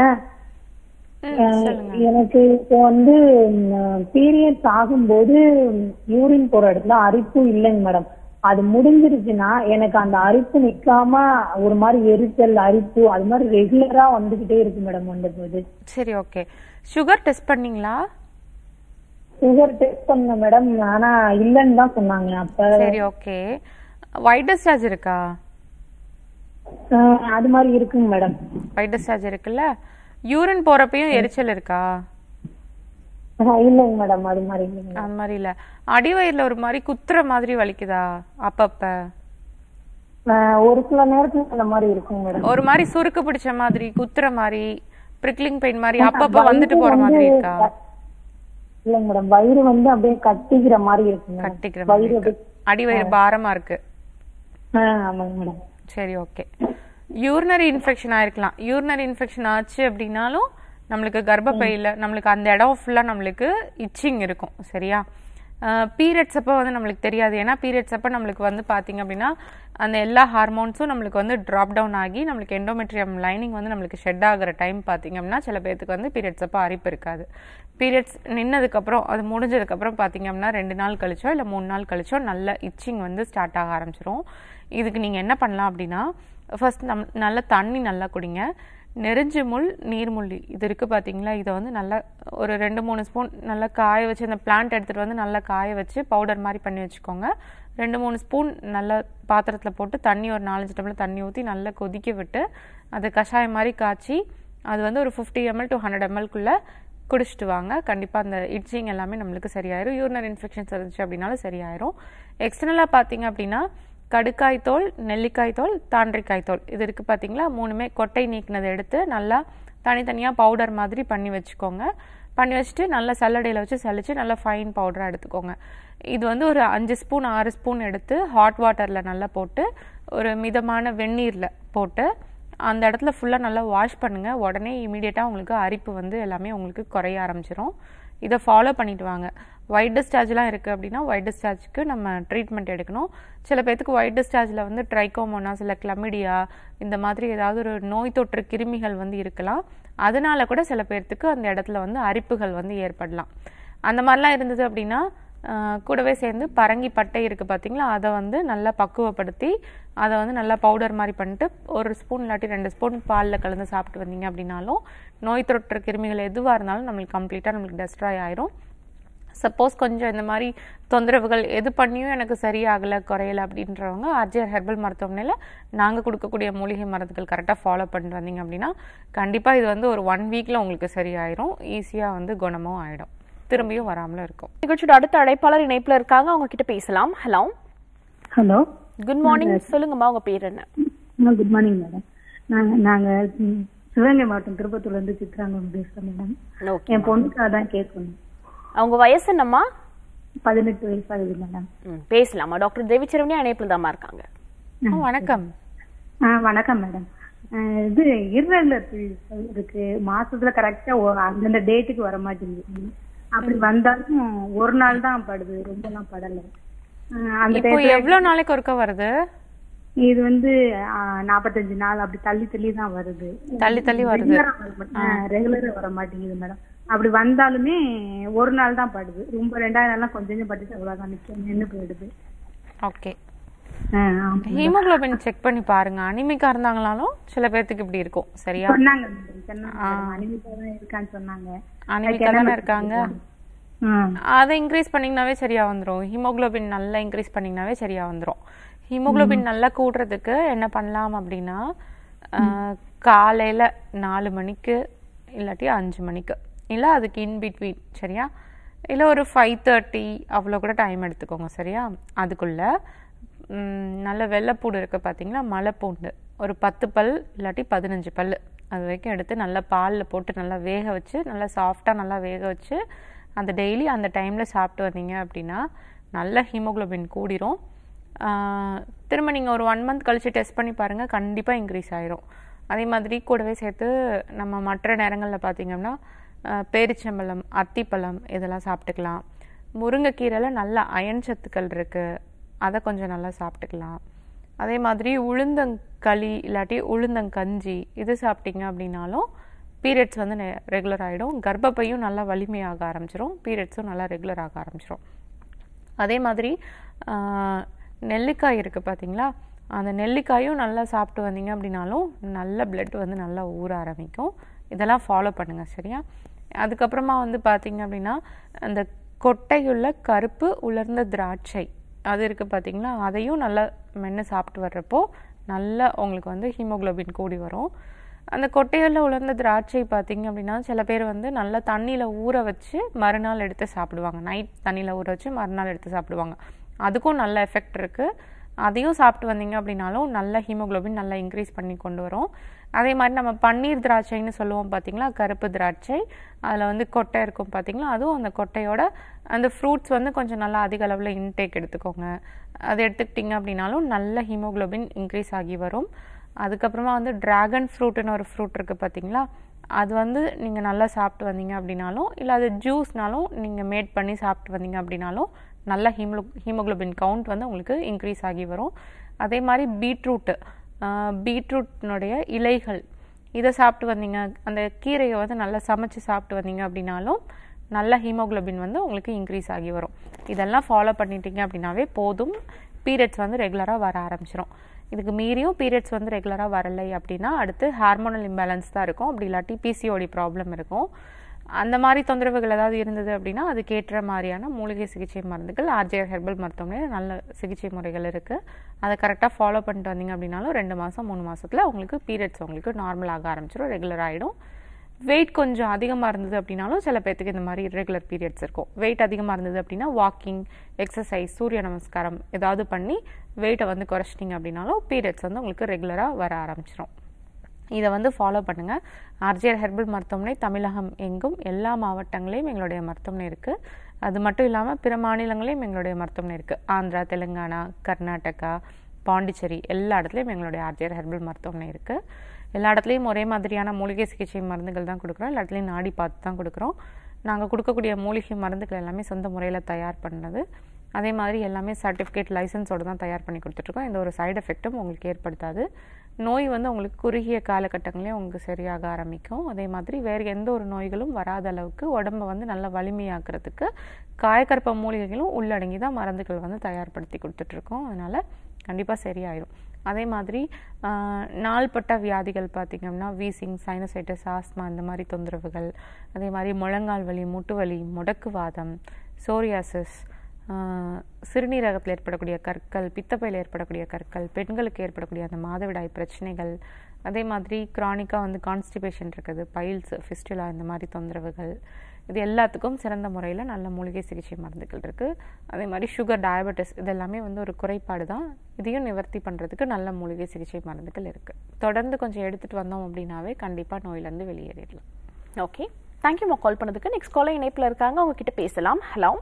எனக்கு இப்போ வந்து பீரியட்ஸ் ஆகும்போது யூரின் போற இடத்துல அரிப்பு இல்லைங்க மேடம். அது முடிஞ்சிருச்சுன்னா எனக்கு அந்த அரிப்பு நிக்காம ஒரு மாதிரி எரிச்சல், அரிப்பு அது மாதிரி ரெகுலரா வந்துகிட்டே இருக்கு மேடம். வந்த போது சரி, ஓகே. சுகர் டெஸ்ட் பண்ணீங்களா? சுகர் டெஸ்ட் பண்ண மேடம், ஆனா இல்லன்னு தான் சொன்னாங்க. அப்ப சரி, ஓகே. ஒயிட் டிஸ்சார்ஜ் இருக்கா? அது மாதிரி இருக்குங்க மேடம். ஒயிட் டிஸ்சார்ஜ் இருக்குல்ல. யூரின் போறப்பையும் எரிச்சல் இருக்கா? இல்லைங்க மேடம், அது மாதிரி இல்லைங்க. அது மாதிரி இல்ல. அடிவயிறுல ஒரு மாதிரி குத்துற மாதிரி வலிக்குதா அப்பப்ப? ஒரு சில நேரத்துல அந்த மாதிரி இருக்கும் மேடம். ஒரு மாதிரி சுருக்கு பிடிச்ச மாதிரி, குத்துற மாதிரி, பிரிக்லிங் பெயின் மாதிரி அப்பப்ப வந்துட்டு போற மாதிரி இருக்கா? இல்லைங்க மேடம், வயிறு வந்து அப்படியே கட்டிக்கிற மாதிரி இருக்கு. கட்டிக்கிற மாதிரி, அடிவயிறு பாரமா இருக்கு. ஆமாங்க மேடம். சரி, ஓகே. யூரினரி இன்ஃபெக்ஷன் ஆயிருக்கலாம். யூரினரி இன்ஃபெக்ஷன் ஆச்சு அப்படின்னாலும் நம்மளுக்கு கர்ப்பப்பையில நம்மளுக்கு அந்த இடம் ஃபுல்லா நம்மளுக்கு இச்சிங் இருக்கும். சரியா? பீரியட்ஸ் அப்போ வந்து நம்மளுக்கு தெரியாது. ஏன்னா பீரியட்ஸ் அப்போ நம்மளுக்கு வந்து பார்த்தீங்க அப்படின்னா அந்த எல்லா ஹார்மோன்ஸும் நம்மளுக்கு வந்து ட்ராப் டவுன் ஆகி நம்மளுக்கு எண்டோமெட்ரியம் லைனிங் வந்து நம்மளுக்கு ஷெட் ஆகிற டைம் பார்த்தீங்க அப்படின்னா சில பேருக்கு வந்து பீரியட்ஸ் அப்போ அரிப்பு இருக்காது. பீரியட்ஸ் நின்னதுக்கப்புறம் அது முடிஞ்சதுக்கப்புறம் பார்த்தீங்க அப்படின்னா ரெண்டு நாள் கழிச்சோ இல்லை மூணு நாள் கழிச்சோ நல்ல இச்சிங் வந்து ஸ்டார்ட் ஆக ஆரம்பிச்சிரும். இதுக்கு நீங்கள் என்ன பண்ணலாம் அப்படின்னா, ஃபர்ஸ்ட் நம் நல்ல தண்ணி நல்லா குடிங்க. நெருஞ்சு முள், நீர்முள்ளி இது இருக்குது பார்த்தீங்களா, இதை வந்து நல்லா ஒரு ரெண்டு மூணு ஸ்பூன் நல்லா காய வச்சு, அந்த பிளான்ட் எடுத்துகிட்டு வந்து நல்லா காய வச்சு பவுடர் மாதிரி பண்ணி வச்சுக்கோங்க. ரெண்டு மூணு ஸ்பூன் நல்லா பாத்திரத்தில் போட்டு தண்ணி ஒரு நாலஞ்சு டம்ளர் தண்ணி ஊற்றி நல்லா கொதிக்க விட்டு அதை கஷாயம் மாதிரி காய்ச்சி அது வந்து ஒரு ஃபிஃப்டி எம்எல் டு ஹண்ட்ரட் எம்எல்குள்ளே குடிச்சிட்டு வாங்க. கண்டிப்பாக அந்த இட்சிங் எல்லாமே நம்மளுக்கு சரியாயிரும். யூரினரி இன்ஃபெக்ஷன்ஸ் இருந்துச்சு அப்படின்னாலும் சரியாயிரும். எக்ஸ்டர்னலாக பார்த்தீங்க அப்படின்னா கடுக்காய் தோல், நெல்லிக்காய் தோல், தாண்டிக்காய் தோல் இது இருக்குது பார்த்தீங்களா, மூணுமே கொட்டை நீக்கினதை எடுத்து நல்லா தனித்தனியாக பவுடர் மாதிரி பண்ணி வச்சுக்கோங்க. பண்ணி வச்சுட்டு நல்லா சல்லடையில் வச்சு சலிச்சு நல்லா ஃபைன் பவுடராக எடுத்துக்கோங்க. இது வந்து ஒரு அஞ்சு ஸ்பூன் ஆறு ஸ்பூன் எடுத்து ஹாட் வாட்டரில் நல்லா போட்டு ஒரு மிதமான வெந்நீரில் போட்டு அந்த இடத்துல ஃபுல்லாக நல்லா வாஷ் பண்ணுங்கள். உடனே இமீடியட்டாக உங்களுக்கு அரிப்பு வந்து எல்லாமே உங்களுக்கு குறைய ஆரம்பிச்சிடும். இதை ஃபாலோ பண்ணிட்டு வாங்க. ஒயிட் டிஸ்சார்ஜ்லாம் இருக்குது அப்படின்னா ஒயிட் டிஸ்சார்ஜுக்கு நம்ம ட்ரீட்மெண்ட் எடுக்கணும். சில பேர்த்துக்கு ஒயிட் டிஸ்சார்ஜில் வந்து ட்ரைகோமோனாஸ் இல்லை கிளமிடியா இந்த மாதிரி ஏதாவது ஒரு நோய் தொற்று கிருமிகள் வந்து இருக்கலாம். அதனால கூட சில பேர்த்துக்கு அந்த இடத்துல வந்து அரிப்புகள் வந்து ஏற்படலாம். அந்த மாதிரிலாம் இருந்தது அப்படின்னா கூடவே சேர்ந்து பரங்கி பட்டை இருக்குது பார்த்தீங்களா, அதை வந்து நல்லா பக்குவப்படுத்தி அதை வந்து நல்லா பவுடர் மாதிரி பண்ணிட்டு ஒரு ஸ்பூன் இல்லாட்டி ரெண்டு ஸ்பூன் பாலில் கலந்து சாப்பிட்டு வந்தீங்க அப்படின்னாலும் நோய் தொற்று கிருமிகள் எதுவாக இருந்தாலும் நம்மளுக்கு கம்ப்ளீட்டாக நம்மளுக்கு டெஸ்ட்ராய் ஆயிரும். சப்போஸ் கொஞ்சம் இந்த மாதிரி தொந்தரவுகள் எது பண்ணியும் எனக்கு சரியாகலை குறையலை அப்படின்றவங்க ஆர்ஜிஆர் ஹெர்பல் மருத்துவமனையில் நாங்கள் கொடுக்கக்கூடிய மூலிகை மருந்துகள் கரெக்டாக ஃபாலோ பண்ணிட்டு வந்தீங்க அப்படின்னா கண்டிப்பாக இது வந்து ஒரு ஒன் வீக்கில் உங்களுக்கு சரியாயிரும். ஈஸியாக வந்து குணமும் ஆகிடும், திரும்பியும் வராமலும் இருக்கும். நிகழ்ச்சியோட அடுத்த அழைப்பாளர் இணைப்பில் இருக்காங்க, அவங்க கிட்ட பேசலாம். ஹலோ ஹலோ குட் மார்னிங், சொல்லுங்கம்மா உங்க பேர் என்ன? Good morning madam. நாங்க நாங்க சிவகங்கை மாவட்டம் திருப்பத்தூர்ல இருந்து சித்ராங்க பேசுறோம் மேடம். என் பொண்ணுக்காக தான் கேட்கணும். அவங்க வயசு என்னம்மா? பதினெட்டு வயசு ஆகுது மேடம். பேசலாமா? டாக்டர் தேவி சரவணியா இணைப்பில் தாமா இருக்காங்க. வணக்கம். வணக்கம் மேடம். இது இர்ரெகுலர் இருக்கு, மாசத்துல கரெக்டா அந்தந்த டேட்டுக்கு வர மாட்டேங்குது. அப்படி வந்தாலும் ஒரு நாள் தான் படுது, ரொம்ப எல்லாம் படல. இப்போ எவ்வளவு நாளைக்கு ஒருக்க வருது? இது வந்து நாப்பத்தஞ்சு நாள் அப்படி தள்ளி தள்ளி தான் வருது. தள்ளி தள்ளி வருது, ரெகுலரா வர மாட்டேங்குது மேடம். அப்படி வந்தாலுமே ஒரு நாள் தான் படுது, ரொம்ப ரெண்டாயிரம் நாள்லாம் கொஞ்சம் பட்டுச்சு, அவ்வளவுதான் நின்று போயிடுது. ஓகே, ஹீமோகுளோபின் செக் பண்ணி பாருங்க. அனிமிக்கா இருந்தாங்களாலும் சில பேர்த்துக்கு இப்படி இருக்கும். சரியா? சொன்னாங்க அனிமிக்கா தான் இருக்கான்னு சொன்னாங்க. அனிமிக்கா தானே இருக்காங்க, அதை இன்க்ரீஸ் பண்ணீங்கன்னாவே சரியா வந்துடும். ஹீமோகுளோபின் நல்லா இன்க்ரீஸ் பண்ணீங்கன்னாவே சரியா வந்துடும். ஹீமோகுளோபின் நல்லா கூடுறதுக்கு என்ன பண்ணலாம் அப்படின்னா, காலையில நாலு மணிக்கு இல்லாட்டி அஞ்சு மணிக்கு இல்லை அதுக்கு இன் பிட்வீன், சரியா? இல்லை ஒரு ஃபைவ் தேர்ட்டி அவ்வளோ கூட டைம் எடுத்துக்கோங்க, சரியா? அதுக்குள்ளே நல்ல வெள்ளைப்பூடு இருக்குது பார்த்தீங்களா, மலைப்பூண்டு ஒரு பத்து பல் இல்லாட்டி பதினஞ்சு பல் அது வரைக்கும் எடுத்து நல்லா பாலில் போட்டு நல்லா வேக வச்சு நல்லா சாஃப்டாக நல்லா வேக வச்சு அந்த டெய்லி அந்த டைமில் சாப்பிட்டு வந்தீங்க அப்படின்னா நல்ல ஹீமோக்ளோபின் கூடிரும். திரும்ப நீங்கள் ஒரு ஒன் மந்த் கழித்து டெஸ்ட் பண்ணி பாருங்கள், கண்டிப்பாக இன்க்ரீஸ் ஆயிரும். அதே மாதிரி கூடவே சேர்த்து நம்ம மற்ற நேரங்களில் பார்த்திங்கன்னா பேரிச்சம்பழம், அத்திப்பழம் இதெல்லாம் சாப்பிட்டுக்கலாம். முருங்கைக்கீரையில் நல்ல அயன் சத்துக்கள் இருக்குது, அதை கொஞ்சம் நல்லா சாப்பிட்டுக்கலாம். அதே மாதிரி உளுந்தங்களி இல்லாட்டி உளுந்தங்கஞ்சி இது சாப்பிட்டீங்க அப்படின்னாலும் பீரியட்ஸ் வந்து ரெகுலர் ஆகிடும். கர்ப்பப்பையும் நல்லா வலிமையாக ஆரம்பிச்சிடும், பீரியட்ஸும் நல்லா ரெகுலர் ஆக ஆரம்பிச்சிடும். அதே மாதிரி நெல்லிக்காய் இருக்குது பார்த்தீங்களா, அந்த நெல்லிக்காயும் நல்லா சாப்பிட்டு வந்தீங்க அப்படின்னாலும் நல்ல பிளட் வந்து நல்லா ஊற ஆரம்பிக்கும். இதெல்லாம் ஃபாலோ பண்ணுங்கள், சரியா? அதுக்கப்புறமா வந்து பார்த்தீங்க அப்படின்னா அந்த கொட்டையுள்ள கருப்பு உலர்ந்த திராட்சை அது இருக்குது பார்த்தீங்களா, அதையும் நல்லா மென்று சாப்பிட்டு வர்றப்போ நல்லா உங்களுக்கு வந்து ஹீமோக்ளோபின் கூடி வரும். அந்த கொட்டையுள்ள உலர்ந்த திராட்சை பார்த்தீங்க அப்படின்னா சில பேர் வந்து நல்லா தண்ணியில் ஊற வச்சு மறுநாள் எடுத்து சாப்பிடுவாங்க, நைட் தண்ணியில் ஊற வச்சு மறுநாள் எடுத்து சாப்பிடுவாங்க. அதுக்கும் நல்ல எஃபெக்ட் இருக்குது. அதையும் சாப்பிட்டு வந்தீங்க அப்படின்னாலும் நல்ல ஹீமோக்ளோபின் நல்லா இன்க்ரீஸ் பண்ணி கொண்டு வரும். அதே மாதிரி நம்ம பன்னீர் திராட்சைன்னு சொல்லுவோம் பார்த்தீங்களா, கருப்பு திராட்சை, அதில் வந்து கொட்டை இருக்கும் பார்த்தீங்களா, அதுவும் அந்த கொட்டையோட அந்த ஃப்ரூட்ஸ் வந்து கொஞ்சம் நல்லா அதிக அளவில் இன்டேக் எடுத்துக்கோங்க. அது எடுத்துக்கிட்டிங்க அப்படின்னாலும் நல்ல ஹீமோக்ளோபின் இன்க்ரீஸ் ஆகி வரும். அதுக்கப்புறமா வந்து ட்ராகன் ஃப்ரூட்டுன்னு ஒரு ஃப்ரூட் இருக்குது பார்த்தீங்களா, அது வந்து நீங்கள் நல்லா சாப்பிட்டு வந்தீங்க அப்படின்னாலும் இல்லை அது ஜூஸ்னாலும் நீங்கள் மேட் பண்ணி சாப்பிட்டு வந்தீங்க அப்படின்னாலும் நல்ல ஹீமோ ஹீமோக்ளோபின் கவுண்ட் வந்து உங்களுக்கு இன்க்ரீஸ் ஆகி வரும். அதே மாதிரி பீட்ரூட்டு, பீட்ரூட்னுடைய இலைகள் இதை சாப்பிட்டு வந்தீங்க, அந்த கீரையை வந்து நல்லா சமைச்சு சாப்பிட்டு வந்தீங்க அப்படின்னாலும் நல்ல ஹீமோக்ளோபின் வந்து உங்களுக்கு இன்க்ரீஸ் ஆகி வரும். இதெல்லாம் ஃபாலோ பண்ணிட்டீங்க அப்படின்னாவே போதும், பீரியட்ஸ் வந்து ரெகுலராக வர ஆரம்பிச்சிடும். இதுக்கு மீறியும் பீரியட்ஸ் வந்து ரெகுலராக வரலை அப்படின்னா அடுத்து ஹார்மோனல் இம்பேலன்ஸ் தான் இருக்கும், அப்படி இல்லாட்டி பிசிஓடி ப்ராப்ளம் இருக்கும். அந்த மாதிரி தொந்தரவுகள் ஏதாவது இருந்தது அப்படின்னா அதுக்கேற்ற மாதிரியான மூலிகை சிகிச்சை மருந்துகள் ஆர்ஜேஆர் ஹெர்பல் மருத்துவமனையில் நல்ல சிகிச்சை முறைகள் இருக்குது. அதை கரெக்டாக ஃபாலோ பண்ணிட்டு வந்தீங்க அப்படின்னாலும் ரெண்டு மாதம் மூணு மாதத்தில் உங்களுக்கு பீரியட்ஸ் உங்களுக்கு நார்மல் ஆக ஆரம்பிச்சிடும், ரெகுலர் ஆகிடும். வெயிட் கொஞ்சம் அதிகமாக இருந்தது அப்படின்னாலும் சில பேர்த்துக்கு இந்த மாதிரி ரெகுலர் பீரியட்ஸ் இருக்கும். வெயிட் அதிகமாக இருந்தது அப்படின்னா வாக்கிங், எக்ஸசைஸ், சூரிய நமஸ்காரம் ஏதாவது பண்ணி வெயிட்டை வந்து குறைச்சிட்டிங்க அப்படின்னாலும் பீரியட்ஸ் வந்து உங்களுக்கு ரெகுலராக வர ஆரம்பிச்சிடும். இதை வந்து ஃபாலோ பண்ணுங்கள். ஆர்ஜேஆர் ஹெர்பல் மருத்துவமனை தமிழகம் எங்கும் எல்லா மாவட்டங்களையும் எங்களுடைய மருத்துவமனை இருக்குது. அது மட்டும் இல்லாமல் பிற மாநிலங்களையும் எங்களுடைய மருத்துவமனை இருக்குது. ஆந்திரா, தெலுங்கானா, கர்நாடகா, பாண்டிச்சேரி எல்லா இடத்துலையும் எங்களுடைய ஆர்ஜேஆர் ஹெர்பல் மருத்துவமனை இருக்குது. எல்லா இடத்துலையும் ஒரே மாதிரியான மூலிகை சிகிச்சை மருந்துகள் தான் கொடுக்குறோம், எல்லா இடத்துலையும் நாடி பார்த்து தான் கொடுக்குறோம். நாங்கள் கொடுக்கக்கூடிய மூலிகை மருந்துகள் எல்லாமே சொந்த முறையில் தயார் பண்ணது. அதே மாதிரி எல்லாமே சர்டிஃபிகேட் லைசன்ஸோடு தான் தயார் பண்ணி கொடுத்துட்ருக்கோம். எந்த ஒரு சைடு எஃபெக்ட்டும் உங்களுக்கு ஏற்படுத்தாது. நோய் வந்து உங்களுக்கு குறுகிய காலகட்டங்களே உங்களுக்கு சரியாக ஆரம்பிக்கும். அதே மாதிரி வேறு எந்த ஒரு நோய்களும் வராத அளவுக்கு உடம்பை வந்து நல்லா வலிமையாக்குறதுக்கு காயக்கற்ப மூலிகைகளும் உள்ளடங்கி தான் மருந்துகள் வந்து தயார்படுத்தி கொடுத்துட்ருக்கோம். அதனால் கண்டிப்பாக சரியாயிடும். அதே மாதிரி நாள்பட்ட வியாதிகள் பார்த்திங்கன்னா வீசிங், சைனசைட்டிஸ், ஆஸ்மா இந்த மாதிரி தொந்தரவுகள், அதே மாதிரி முழங்கால் வலி, முட்டு வலி, முடக்குவாதம், சோரியாசிஸ், சிறுநீரகத்தில் ஏற்படக்கூடிய கற்கள், பித்தப்பையில் ஏற்படக்கூடிய கற்கள், பெண்களுக்கு ஏற்படக்கூடிய அந்த மாதவிடாய் பிரச்சனைகள், அதே மாதிரி கிரானிக்காக வந்து கான்ஸ்டிபேஷன் இருக்குது, பைல்ஸ், ஃபிஸ்டுலா இந்த மாதிரி தொந்தரவுகள், இது எல்லாத்துக்கும் சிறந்த முறையில் நல்ல மூலிகை சிகிச்சை மருந்துகள் இருக்குது. அதே மாதிரி சுகர், டயபெட்டிஸ் இதெல்லாமே வந்து ஒரு குறைபாடு தான், இதையும் நிவர்த்தி பண்ணுறதுக்கு நல்ல மூலிகை சிகிச்சை மருந்துகள் இருக்குது. தொடர்ந்து கொஞ்சம் எடுத்துகிட்டு வந்தோம் அப்படின்னாவே கண்டிப்பாக நோயிலேருந்து வெளியேறிடலாம். ஓகே, தேங்க்யூமா கால் பண்ணதுக்கு. நெக்ஸ்ட் காலர் இணைப்பில் இருக்காங்க, உங்ககிட்ட பேசலாம். Hello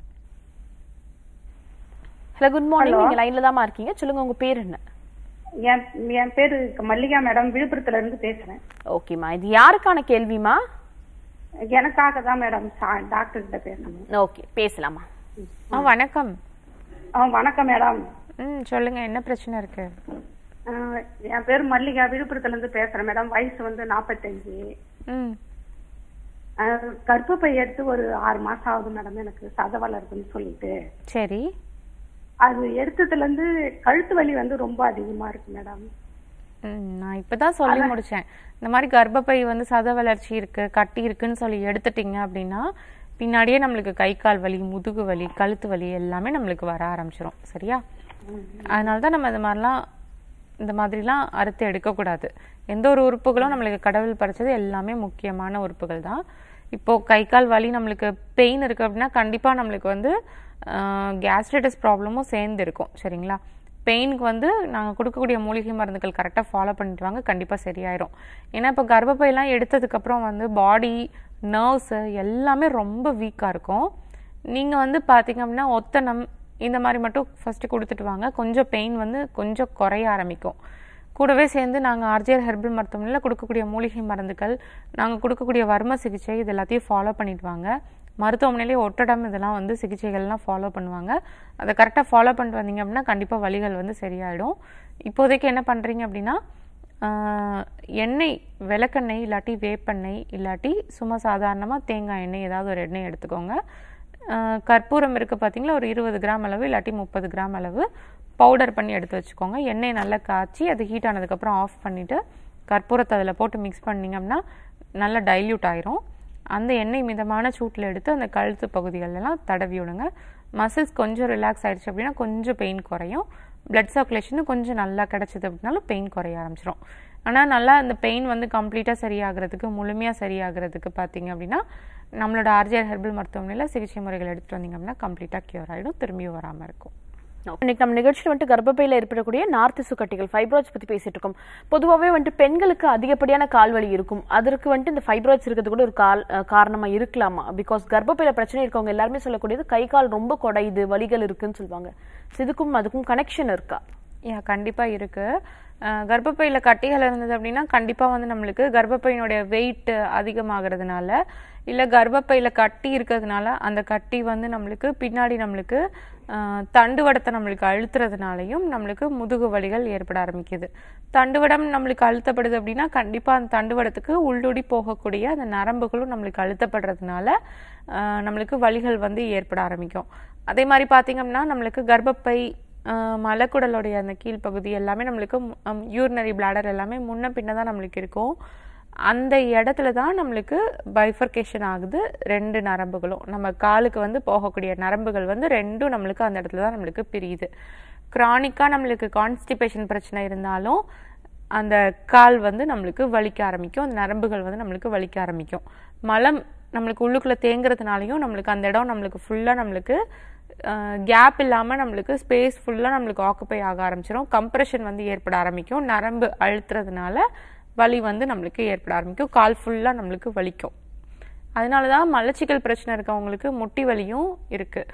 hello good morning. நீங்க லைன்ல தான் இருக்கீங்க, சொல்லுங்க உங்க பேர் என்ன? என் என் பேரு மல்லிகா மேடம், விழுப்புரத்துல இருந்து பேசுறேன். ஓகேமா, இது யாருக்கான கேள்விமா? எனக்காக தான் மேடம், டாக்டர் கிட்ட பேசணும். ஓகே, பேசலாமா? வணக்கம். வணக்கம் மேடம். ம் சொல்லுங்க, என்ன பிரச்சனை இருக்கு? என் பேரு மல்லிகா, விழுப்புரத்துல இருந்து பேசுறேன் மேடம். வயசு வந்து நாப்பத்தஞ்சு. ம் கர்ப்பப்பை எடுத்து ஒரு ஆறு மாசம் ஆகுது மேடம். எனக்கு சத வளருதுன்னு சொல்லிட்டு. சரி. அது எடுத்ததுல இருந்து கழுத்து வலி வந்து ரொம்ப அதிகமா இருக்கு மேடம். நான் இப்பதான் சொல்லி முடிச்சேன், இந்த மாதிரி கர்ப்பப்பை வந்து சத வளர்ச்சி இருக்கு, கட்டி இருக்குன்னு சொல்லி எடுத்துட்டீங்க அப்படின்னா பின்னாடியே நம்மளுக்கு கை கால் வலி, முதுகு வலி, கழுத்து வலி எல்லாமே நம்மளுக்கு வர ஆரம்பிச்சிடும். சரியா? அதனாலதான் நம்ம இந்த மாதிரிலாம் இந்த மாதிரிலாம் அறுத்து எடுக்கக்கூடாது. எந்த ஒரு உறுப்புகளும் நம்மளுக்கு கடவுள் படைச்சது எல்லாமே முக்கியமான உறுப்புகள் தான். இப்போது கை கால் வலி நம்மளுக்கு பெயின் இருக்குது அப்படின்னா கண்டிப்பாக நம்மளுக்கு வந்து கேஸ்ட்ரைட்டிஸ் ப்ராப்ளமும் சேர்ந்து இருக்கும். சரிங்களா? பெயினுக்கு வந்து நாங்கள் கொடுக்கக்கூடிய மூலிகை மருந்துகள் கரெக்டாக ஃபாலோ பண்ணிட்டு வாங்க, கண்டிப்பாக சரியாயிரும். ஏன்னா இப்போ கர்ப்பப்பையெல்லாம் எடுத்ததுக்கப்புறம் வந்து பாடி நர்வ்ஸு எல்லாமே ரொம்ப வீக்காக இருக்கும். நீங்கள் வந்து பார்த்தீங்க அப்படின்னா ஒத்தனம் இந்த மாதிரி மட்டும் ஃபஸ்ட்டு கொடுத்துட்டு வாங்க, கொஞ்சம் பெயின் வந்து கொஞ்சம் குறைய ஆரம்பிக்கும். கூடவே சேர்ந்து நாங்கள் ஆர்ஜேஆர் ஹெர்பல் மருத்துவமனையில் கொடுக்கக்கூடிய மூலிகை மருந்துகள், நாங்கள் கொடுக்கக்கூடிய வர்ம சிகிச்சை இது எல்லாத்தையும் ஃபாலோ பண்ணிட்டு வாங்க. மருத்துவமனையிலே ஒட்டடம் இதெல்லாம் வந்து சிகிச்சைகள்லாம் ஃபாலோ பண்ணுவாங்க. அதை கரெக்டாக ஃபாலோ பண்ணிட்டு வந்தீங்க அப்படின்னா கண்டிப்பாக வலிகள் வந்து சரியாயிடும். இப்போதைக்கு என்ன பண்ணுறீங்க அப்படின்னா எண்ணெய், விளக்கெண்ணெய் இல்லாட்டி வேப்பெண்ணெய் இல்லாட்டி சும்மா சாதாரணமாக தேங்காய் எண்ணெய் ஏதாவது ஒரு எண்ணெய் எடுத்துக்கோங்க. கற்பூரம் இருக்குது பார்த்தீங்களா, ஒரு இருபது கிராம் அளவு இல்லாட்டி முப்பது கிராம் அளவு பவுடர் பண்ணி எடுத்து வச்சுக்கோங்க. எண்ணெய் நல்லா காய்ச்சி அது ஹீட் ஆனதுக்கப்புறம் ஆஃப் பண்ணிவிட்டு கற்பூரத்தை அதில் போட்டு மிக்ஸ் பண்ணிங்க அப்படின்னா நல்லா டைல்யூட் ஆயிரும். அந்த எண்ணெய் மிதமான சூட்டில் எடுத்து அந்த கழுத்து பகுதிகளெல்லாம் தடவி விடுங்க. மசில்ஸ் கொஞ்சம் ரிலாக்ஸ் ஆகிடுச்சு அப்படின்னா கொஞ்சம் பெயின் குறையும். பிளட் சர்க்குலேஷனும் கொஞ்சம் நல்லா கிடச்சிது அப்படின்னாலும் பெயின் குறைய ஆரம்பிச்சிடும். ஆனால் நல்லா அந்த பெயின் வந்து கம்ப்ளீட்டாக சரியாகிறதுக்கு, முழுமையாக சரியாகிறதுக்கு பார்த்தீங்க அப்படின்னா நம்மளோட ஆர்ஜேஆர் ஹெர்பல் மருத்துவமனையில் சிகிச்சை முறைகள் எடுத்துகிட்டு வந்தீங்க அப்படின்னா கம்ப்ளீட்டாக க்யூர் ஆகிடும், திரும்பியும் வராமல் இருக்கும். இன்னைக்கு நம்ம நிகழ்ச்சியில் வந்துட்டு கர்ப்பப்பையில் ஏற்படக்கூடிய நார்த்திசு கட்டிகள் ஃபைப்ராய்ட்ஸ் பற்றி பேசிட்டு இருக்கோம். பொதுவாகவே வந்துட்டு பெண்களுக்கு அதிகப்படியான கால்வலி இருக்கும். அதற்கு வந்துட்டு இந்த ஃபைப்ராய்ட்ஸ் இருக்கிறது கூட ஒரு கால் காரணமாக இருக்கலாமா? பிகாஸ் கர்ப்பப்பையில் பிரச்சனை இருக்கவங்க எல்லாருமே சொல்லக்கூடியது கை கால் ரொம்ப குடையுது, வலிகள் இருக்குன்னு சொல்லுவாங்க. இதுக்கும் அதுக்கும் கனெக்ஷன் இருக்கா? யா, கண்டிப்பாக இருக்குது. கர்ப்பப்பையில் கட்டிகள் இருந்தது அப்படின்னா கண்டிப்பாக வந்து நம்மளுக்கு கர்ப்பப்பையினுடைய வெயிட் அதிகமாகிறதுனால, இல்லை கர்ப்பப்பையில் கட்டி இருக்கிறதுனால அந்த கட்டி வந்து நம்மளுக்கு பின்னாடி நம்மளுக்கு தண்டுவடத்தை நம்மளுக்கு அழுத்துறதுனாலையும் நம்மளுக்கு முதுகு வலிகள் ஏற்பட ஆரம்பிக்குது. தண்டுவடம் நம்மளுக்கு அழுத்தப்படுது அப்படின்னா கண்டிப்பாக அந்த தண்டுவடத்துக்கு உள்ளுடி போகக்கூடிய அந்த நரம்புகளும் நம்மளுக்கு அழுத்தப்படுறதுனால நம்மளுக்கு வலிகள் வந்து ஏற்பட ஆரம்பிக்கும். அதே மாதிரி பார்த்தீங்க அப்படின்னா நம்மளுக்கு கர்ப்பப்பை, மலக்குடலுடைய அந்த கீழ்ப்பகுதி எல்லாமே நம்மளுக்கு யூரினரி பிளாடர் எல்லாமே முன்ன பின்ன தான் நம்மளுக்கு இருக்கும். அந்த இடத்துல தான் நம்மளுக்கு பைஃபர்கேஷன் ஆகுது. ரெண்டு நரம்புகளும் நம்ம காலுக்கு வந்து போகக்கூடிய நரம்புகள் வந்து ரெண்டும் நம்மளுக்கு அந்த இடத்துல தான் நம்மளுக்கு பிரியுது. கிரானிக்காக நம்மளுக்கு கான்ஸ்டிபேஷன் பிரச்சனை இருந்தாலும் அந்த கால் வந்து நம்மளுக்கு வலிக்க ஆரம்பிக்கும், அந்த நரம்புகள் வந்து நம்மளுக்கு வலிக்க ஆரம்பிக்கும். மலம் நம்மளுக்கு உள்ளுக்குள்ளே தேங்குறதுனாலையும் நம்மளுக்கு அந்த இடம் நம்மளுக்கு ஃபுல்லாக நம்மளுக்கு கேப் இல்லாமல் நம்மளுக்கு ஸ்பேஸ் ஃபுல்லாக நம்மளுக்கு ஆக்குப்பை ஆக ஆரம்பிச்சிடும். கம்ப்ரெஷன் வந்து ஏற்பட ஆரம்பிக்கும். நரம்பு அழுத்துறதுனால வலி வந்து நம்மளுக்கு ஏற்பட ஆரம்பிக்கும். கால் ஃபுல்லாக நம்மளுக்கு வலிக்கும். அதனால தான் மலச்சிக்கல் பிரச்சனை இருக்கவங்களுக்கு முட்டி வலியும் இருக்குது.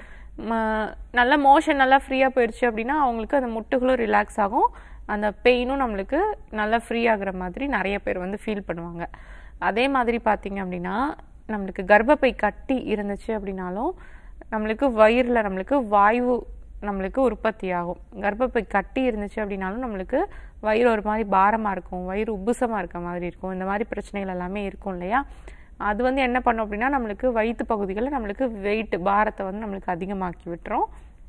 நல்லா மோஷன் நல்லா ஃப்ரீயாக போயிடுச்சு அப்படின்னா அவங்களுக்கு அந்த முட்டுகளும் ரிலாக்ஸ் ஆகும், அந்த பெயினும் நம்மளுக்கு நல்லா ஃப்ரீ ஆகுற மாதிரி நிறைய பேர் வந்து ஃபீல் பண்ணுவாங்க. அதே மாதிரி பார்த்தீங்க அப்படின்னா நம்மளுக்கு கர்ப்பப்பை கட்டி இருந்துச்சு அப்படின்னாலும் நம்மளுக்கு வயிறில் நம்மளுக்கு வாயு நம்மளுக்கு உற்பத்தி ஆகும். கர்ப்பப்பை கட்டி இருந்துச்சு அப்படின்னாலும் நம்மளுக்கு வயிறு ஒரு மாதிரி பாரமாக இருக்கும், வயிறு உப்புசமாக இருக்க மாதிரி இருக்கும். இந்த மாதிரி பிரச்சனைகள் எல்லாமே இருக்கும் இல்லையா? அது வந்து என்ன பண்ணும் அப்படின்னா நம்மளுக்கு வயிற்று பகுதிகளில் நம்மளுக்கு வெயிட் பாரத்தை வந்து நம்மளுக்கு அதிகமாக்கி விட்டுரும்.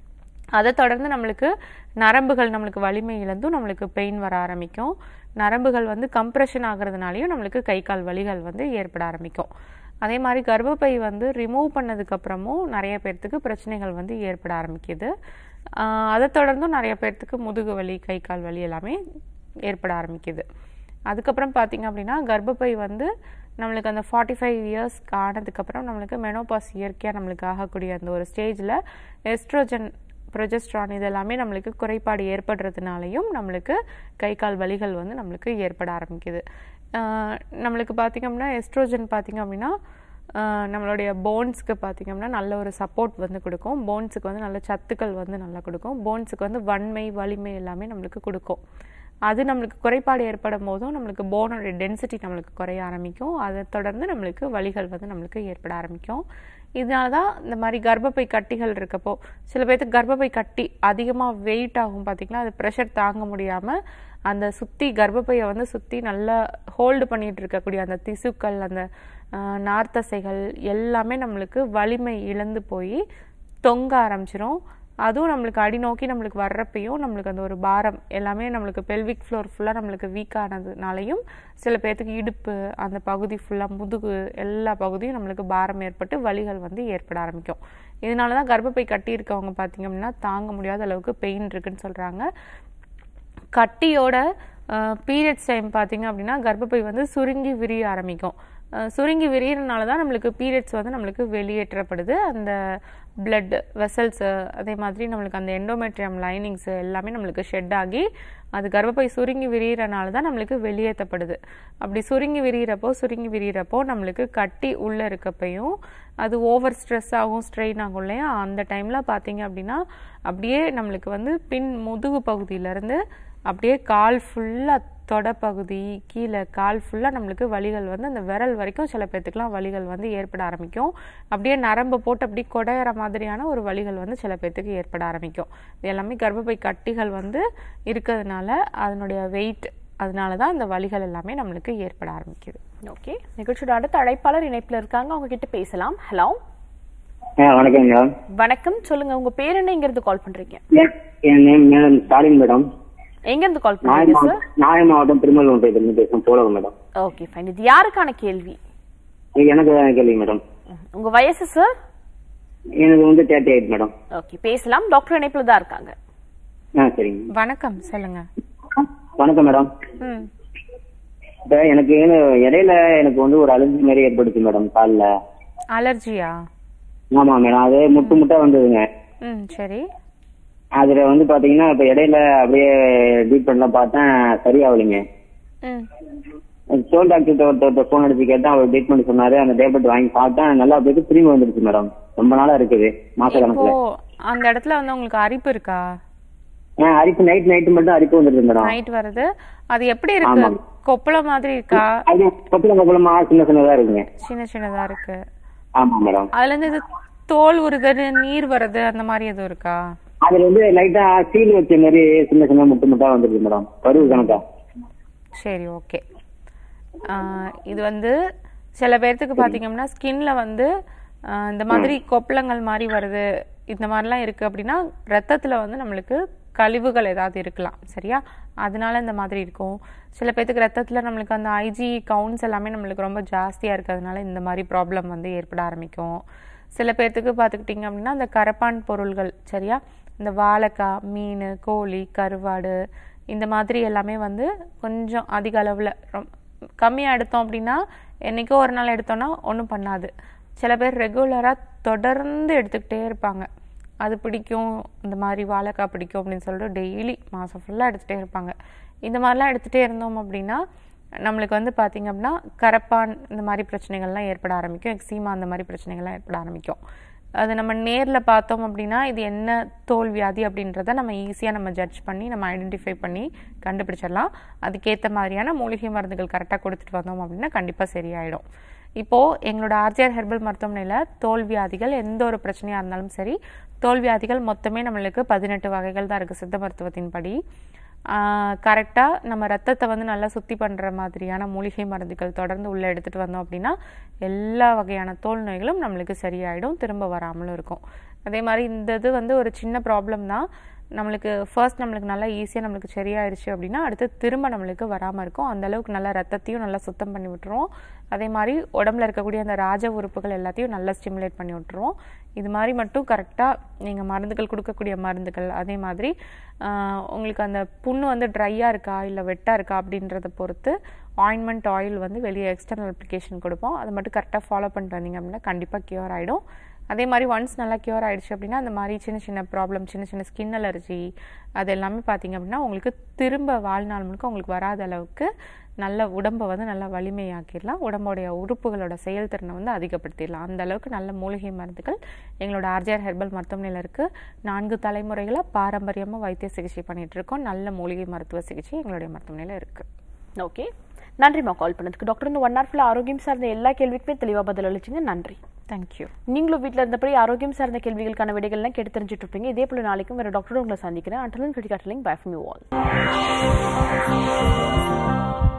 அதை தொடர்ந்து நம்மளுக்கு நரம்புகள் நம்மளுக்கு வலிமை இழந்தும் நம்மளுக்கு பெயின் வர ஆரம்பிக்கும். நரம்புகள் வந்து கம்ப்ரெஷன் ஆகிறதுனாலையும் நம்மளுக்கு கை கால் வலிகள் வந்து ஏற்பட ஆரம்பிக்கும். அதே மாதிரி கர்ப்பப்பை வந்து ரிமூவ் பண்ணதுக்கப்புறமும் நிறைய பேர்த்துக்கு பிரச்சனைகள் வந்து ஏற்பட ஆரம்பிக்குது. அதை தொடர்ந்தும் நிறைய பேர்த்துக்கு முதுகு வலி, கை கால் வலி எல்லாமே ஏற்பட ஆரம்பிக்குது. அதுக்கப்புறம் பார்த்திங்க அப்படின்னா கர்ப்பப்பை வந்து நம்மளுக்கு அந்த ஃபார்ட்டி ஃபைவ் இயர்ஸ்க்கு ஆனதுக்கப்புறம் நம்மளுக்கு மெனோபாஸ் இயற்கையாக நம்மளுக்கு ஆகக்கூடிய அந்த ஒரு ஸ்டேஜில் எஸ்ட்ரோஜன், ப்ரொஜெஸ்ட்ரான் இதெல்லாமே நம்மளுக்கு குறைபாடு ஏற்படுறதுனாலையும் நம்மளுக்கு கை கால் வலிகள் வந்து நம்மளுக்கு ஏற்பட ஆரம்பிக்குது. நம்மளுக்கு பார்த்திங்க அப்படின்னா எஸ்ட்ரோஜன் பார்த்திங்க அப்படின்னா நம்மளுடைய போன்ஸுக்கு பார்த்திங்க அப்படின்னா நல்ல ஒரு சப்போர்ட் வந்து கொடுக்கும். போன்ஸுக்கு வந்து நல்ல சத்துக்கள் வந்து நல்லா கொடுக்கும். போன்ஸுக்கு வந்து வன்மை, வலிமை எல்லாமே நம்மளுக்கு கொடுக்கும். அது நம்மளுக்கு குறைபாடு ஏற்படும் போதும் நம்மளுக்கு போனோட டென்சிட்டி நம்மளுக்கு குறைய ஆரம்பிக்கும். அதை தொடர்ந்து நம்மளுக்கு வலிகள் வந்து நம்மளுக்கு ஏற்பட ஆரம்பிக்கும். இதனால தான் இந்த மாதிரி கர்ப்பப்பை கட்டிகள் இருக்கப்போ சில பேர்த்துக்கு கர்ப்பப்பை கட்டி அதிகமாக வெயிட் ஆகும் பார்த்திங்களா, அது ப்ரெஷர் தாங்க முடியாமல் அந்த சுற்றி கர்ப்பப்பையை வந்து சுற்றி நல்லா ஹோல்டு பண்ணிகிட்டு இருக்கக்கூடிய அந்த திசுக்கள், அந்த நார்த்தசைகள் எல்லாமே நம்மளுக்கு வலிமை இழந்து போய் தொங்க ஆரம்பிச்சிடும். அதுவும் நம்மளுக்கு அடி நோக்கி நம்மளுக்கு வர்றப்பையும் நம்மளுக்கு அந்த ஒரு பாரம் எல்லாமே நம்மளுக்கு பெல்விக் ஃப்ளோர் ஃபுல்லாக நம்மளுக்கு வீக் ஆனதுனாலையும் சில பேர்த்துக்கு இடுப்பு அந்த பகுதி ஃபுல்லாக, முதுகு எல்லா பகுதியும் நம்மளுக்கு பாரம் ஏற்பட்டு வலிகள் வந்து ஏற்பட ஆரம்பிக்கும். இதனால தான் கர்ப்பப்பை கட்டி இருக்கவங்க பார்த்திங்க அப்படின்னா தாங்க முடியாத அளவுக்கு பெயின் இருக்குன்னு சொல்கிறாங்க. கட்டியோட பீரியட்ஸ் டைம் பார்த்திங்க அப்படின்னா கர்ப்பப்பை வந்து சுருங்கி விரிய ஆரம்பிக்கும். சுருங்கி விரியறனால தான் நம்மளுக்கு பீரியட்ஸ் வந்து நம்மளுக்கு வெளியேற்றப்படுது. அந்த பிளட் வெசல்ஸ் அதே மாதிரி நம்மளுக்கு அந்த எண்டோமெட்ரியம் லைனிங்ஸ் எல்லாமே நம்மளுக்கு ஷெட் ஆகி அது கர்ப்பப்பை சுருங்கி விரியறனால தான் நம்மளுக்கு வெளியேற்றப்படுது. அப்படி சுருங்கி விரியறப்போ சுருங்கி விரியறப்போ நம்மளுக்கு கட்டி உள்ள இருக்கப்பையும் அது ஓவர் ஸ்ட்ரெஸ் ஆகும், ஸ்ட்ரெயின் ஆகும் இல்லையா? அந்த டைம்ல பார்த்தீங்க அப்படின்னா அப்படியே நம்மளுக்கு வந்து பின் முதுகு பகுதியிலேருந்து அப்படியே கால் ஃபுல்லாக தொடப்பகுதி கீழே கால் ஃபுல்லாக நம்மளுக்கு வலிகள் வந்து அந்த விரல் வரைக்கும் சில பேர்த்துக்குலாம் வலிகள் வந்து ஏற்பட ஆரம்பிக்கும். அப்படியே நரம்பு போட்டு அப்படி கொடையிற மாதிரியான ஒரு வலிகள் வந்து சில பேர்த்துக்கு ஏற்பட ஆரம்பிக்கும். இது எல்லாமே கர்ப்பப்பை கட்டிகள் வந்து இருக்கிறதுனால அதனுடைய வெயிட் அதனால தான் இந்த வலிகள் எல்லாமே நம்மளுக்கு ஏற்பட ஆரம்பிக்குது. ஓகே, நிகழ்ச்சியோட அடுத்த அழைப்பாளர் இணைப்பில் இருக்காங்க, அவங்க கிட்ட பேசலாம். ஹலோ, வணக்கம் மேடம். வணக்கம், சொல்லுங்க உங்க பேர் என்ன, எங்க இருந்து கால் பண்றீங்க? என் நேம் மேடம் ஸ்டாலின் மேடம். எங்க இருந்து கால் பண்றீங்க சார்? நாகை மாவட்டம் திருமல்வட்டத்துல இருந்து பேசுறேன், போலவரம் மேடம். Okay fine. இது யாருக்கான கேள்வி? எனக்கு கேள்வி மேடம். உங்க வயசு சார்? எனக்கு வந்து தேர்ட்டி எயிட் மேடம். ஓகே, பேசலாம். டாக்டர் இணைப்புல தான் இருக்காங்க. ஆ சரிங்க. வணக்கம், சொல்லுங்க. வணக்கம் மேடம். ம் இப்ப எனக்கு இடையில எனக்கு வந்து ஒரு அலர்ஜி மாதிரி ஏற்படுச்சு மேடம் காலில். அலர்ஜியா? ஆமா மேடம், அது முட்டு முட்டா வந்ததுங்க. ம் சரி. அதுல வந்து பாத்தீங்கன்னா இப்ப இடையில அப்படியே ட்ரீட்மெண்ட்லாம் பார்த்தேன், சரியாகலைங்க. தோல் டாக்டர் ஒருத்தர் போன் அடிச்சு கேட்டேன், அவர் ட்ரீட்மெண்ட் சொன்னாரு. அந்த டேப்லெட் வாங்கி பார்த்தேன், நல்லா போயிட்டு திரும்பி வந்துருச்சு மேடம். ரொம்ப நாளா இருக்குது, மாச கணக்குல. அந்த இடத்துல வந்து உங்களுக்கு அரிப்பு இருக்கா? அரிப்பு நைட் நைட் மட்டும் அரிப்பு வந்துருது மேடம். நைட் வருது. அது எப்படி இருக்கு? கொப்பள மாதிரி இருக்கா? கொப்பளம் கொப்பளமா சின்ன சின்னதா இருக்குங்க. சின்ன சின்னதா இருக்கு. ஆமா மேடம். அதுல இருந்து இது தோல் உருது, நீர் வருது, அந்த மாதிரி எதுவும் இருக்கா? அதுல வந்து லைட்டா சீல் வச்ச மாதிரி சின்ன சின்ன முட்டு முட்டா வந்துருக்கு மேடம், பருவ கணக்கா. சரி, ஓகே. இது வந்து சில பேர்த்துக்கு பாத்தீங்கன்னா ஸ்கின்ல வந்து இந்த மாதிரி கொப்பளங்கள் மாதிரி வருது, இந்த மாதிரிலாம் இருக்கு அப்படின்னா ரத்தத்துல வந்து நம்மளுக்கு கழிவுகள் ஏதாவது இருக்கலாம், சரியா? அதனால இந்த மாதிரி இருக்கும். சில பேர்த்துக்கு ரத்தத்துல நம்மளுக்கு அந்த ஐஜி கவுண்ட்ஸ் எல்லாமே நம்மளுக்கு ரொம்ப ஜாஸ்தியா இருக்கிறதுனால இந்த மாதிரி ப்ராப்ளம் வந்து ஏற்பட ஆரம்பிக்கும். சில பேர்த்துக்கு பார்த்துக்கிட்டிங்க அப்படின்னா அந்த கரப்பான் பொருள்கள், சரியா? இந்த வாழைக்காய், மீன், கோழி, கருவாடு இந்த மாதிரி எல்லாமே வந்து கொஞ்சம் அதிக அளவில் ரொம் கம்மியாக எடுத்தோம் அப்படின்னா என்றைக்கோ ஒரு நாள் எடுத்தோன்னா ஒன்றும் பண்ணாது. சில பேர் ரெகுலராக தொடர்ந்து எடுத்துக்கிட்டே இருப்பாங்க, அது பிடிக்கும், இந்த மாதிரி வாழைக்காய் பிடிக்கும் அப்படின்னு சொல்லிட்டு டெய்லி மாதம் ஃபுல்லாக எடுத்துகிட்டே இருப்பாங்க. இந்த மாதிரிலாம் எடுத்துகிட்டே இருந்தோம் அப்படின்னா நம்மளுக்கு வந்து பார்த்திங்க அப்படின்னா கரப்பான் இந்த மாதிரி பிரச்சனைகள்லாம் ஏற்பட ஆரம்பிக்கும், எக்ஸீமா அந்த மாதிரி பிரச்சனைகள்லாம் ஏற்பட ஆரம்பிக்கும். அது நம்ம நேரில் பார்த்தோம் அப்படின்னா இது என்ன தோல் வியாதி அப்படின்றத நம்ம ஈஸியாக நம்ம ஜட்ஜ் பண்ணி நம்ம ஐடென்டிஃபை பண்ணி கண்டுபிடிச்சிடலாம். அதுக்கேற்ற மாதிரியான மூலிகை மருந்துகள் கரெக்டாக கொடுத்துட்டு வந்தோம் அப்படின்னா கண்டிப்பாக சரியாயிடும். இப்போது எங்களோட ஆர்ஜிஆர் ஹெர்பல் மருத்துவமனையில் தோல் வியாதிகள் எந்த ஒரு பிரச்சனையாக இருந்தாலும் சரி, தோல் வியாதிகள் மொத்தமே நம்மளுக்கு பதினெட்டு வகைகள் தான் இருக்குது சித்த மருத்துவத்தின் படி. கரெக்டாக நம்ம ரத்தத்தை வந்து நல்லா சுத்தி பண்ணுற மாதிரியான மூலிகை மருந்துகள் தொடர்ந்து உள்ளே எடுத்துகிட்டு வந்தோம் அப்படின்னா எல்லா வகையான தோல் நோய்களும் நம்மளுக்கு சரியாயிடும், திரும்ப வராமலும் இருக்கும். அதே மாதிரி இந்த இது வந்து ஒரு சின்ன ப்ராப்ளம் தான், நம்மளுக்கு ஃபர்ஸ்ட் நம்மளுக்கு நல்லா ஈஸியாக நம்மளுக்கு சரியாயிருச்சு அப்படின்னா அடுத்து திரும்ப நம்மளுக்கு வராமல் இருக்கும். அந்தளவுக்கு நல்லா ரத்தத்தையும் நல்லா சுத்தம் பண்ணி விட்டுருவோம். அதே மாதிரி உடம்புல இருக்கக்கூடிய அந்த ராஜ உறுப்புகள் எல்லாத்தையும் நல்லா ஸ்டிமுலேட் பண்ணி விட்டுருவோம். இது மாதிரி மட்டும் கரெக்டாக நீங்கள் மருந்துகள் கொடுக்கக்கூடிய மருந்துகள், அதே மாதிரி உங்களுக்கு அந்த புண்ணு வந்து ட்ரையாக இருக்கா இல்லை வெட்டாக இருக்கா அப்படின்றத பொறுத்து ஆயின்மெண்ட் ஆயில் வந்து வெளியே எக்ஸ்டர்னல் அப்ளிகேஷன் கொடுப்போம். அதை மட்டும் கரெக்டாக ஃபாலோ பண்ணிட்டு வந்தீங்க அப்படின்னா கண்டிப்பாக க்யூர் ஆகிடும். அதே மாதிரி ஒன்ஸ் நல்லா க்யூர் ஆகிடுச்சு அப்படின்னா அந்த மாதிரி சின்ன சின்ன ப்ராப்ளம், சின்ன சின்ன ஸ்கின் அலர்ஜி அது எல்லாமே பார்த்தீங்க அப்படின்னா உங்களுக்கு திரும்ப வாழ்நாள் முழுக்க உங்களுக்கு வராத அளவுக்கு நல்ல உடம்பை வந்து நல்லா வலிமையாக்கிடலாம், உடம்போடைய உறுப்புகளோட செயல்திறனை வந்து அதிகப்படுத்திடலாம். அந்த அளவுக்கு நல்ல மூலிகை மருந்துகள் எங்களோட ஆர்ஜிஆர் ஹெர்பல் மருத்துவமனையில் இருக்குது. நான்கு தலைமுறைகளை பாரம்பரியமாக வைத்திய சிகிச்சை பண்ணிட்டு இருக்கோம். நல்ல மூலிகை மருத்துவ சிகிச்சை எங்களுடைய மருத்துவமனையில் இருக்குது. ஓகே, நன்றிம்மா கால் பண்ணதுக்கு. டாக்டர் இந்த ஒன் ஹவர் ஃபுல்லாக ஆரோக்கியம் சார்ந்த எல்லா கேள்விக்குமே தெளிவாக பதில் அளிச்சிங்க, நன்றி. தேங்க்யூ. நீங்களும் வீட்டில் இருந்தபடி ஆரோக்கியம் சார்ந்த கேள்விகளுக்கான விடைகள்லாம் கேட்டு தெரிஞ்சுட்டு இருப்பீங்க. இதே போல நாளைக்கும் வேறு டாக்டரோட உங்களை சந்திக்கிறேன். அண்டலன் கிரிட்டிகாட்டலிங் பை ஃப்ரம் யூ ஆல்.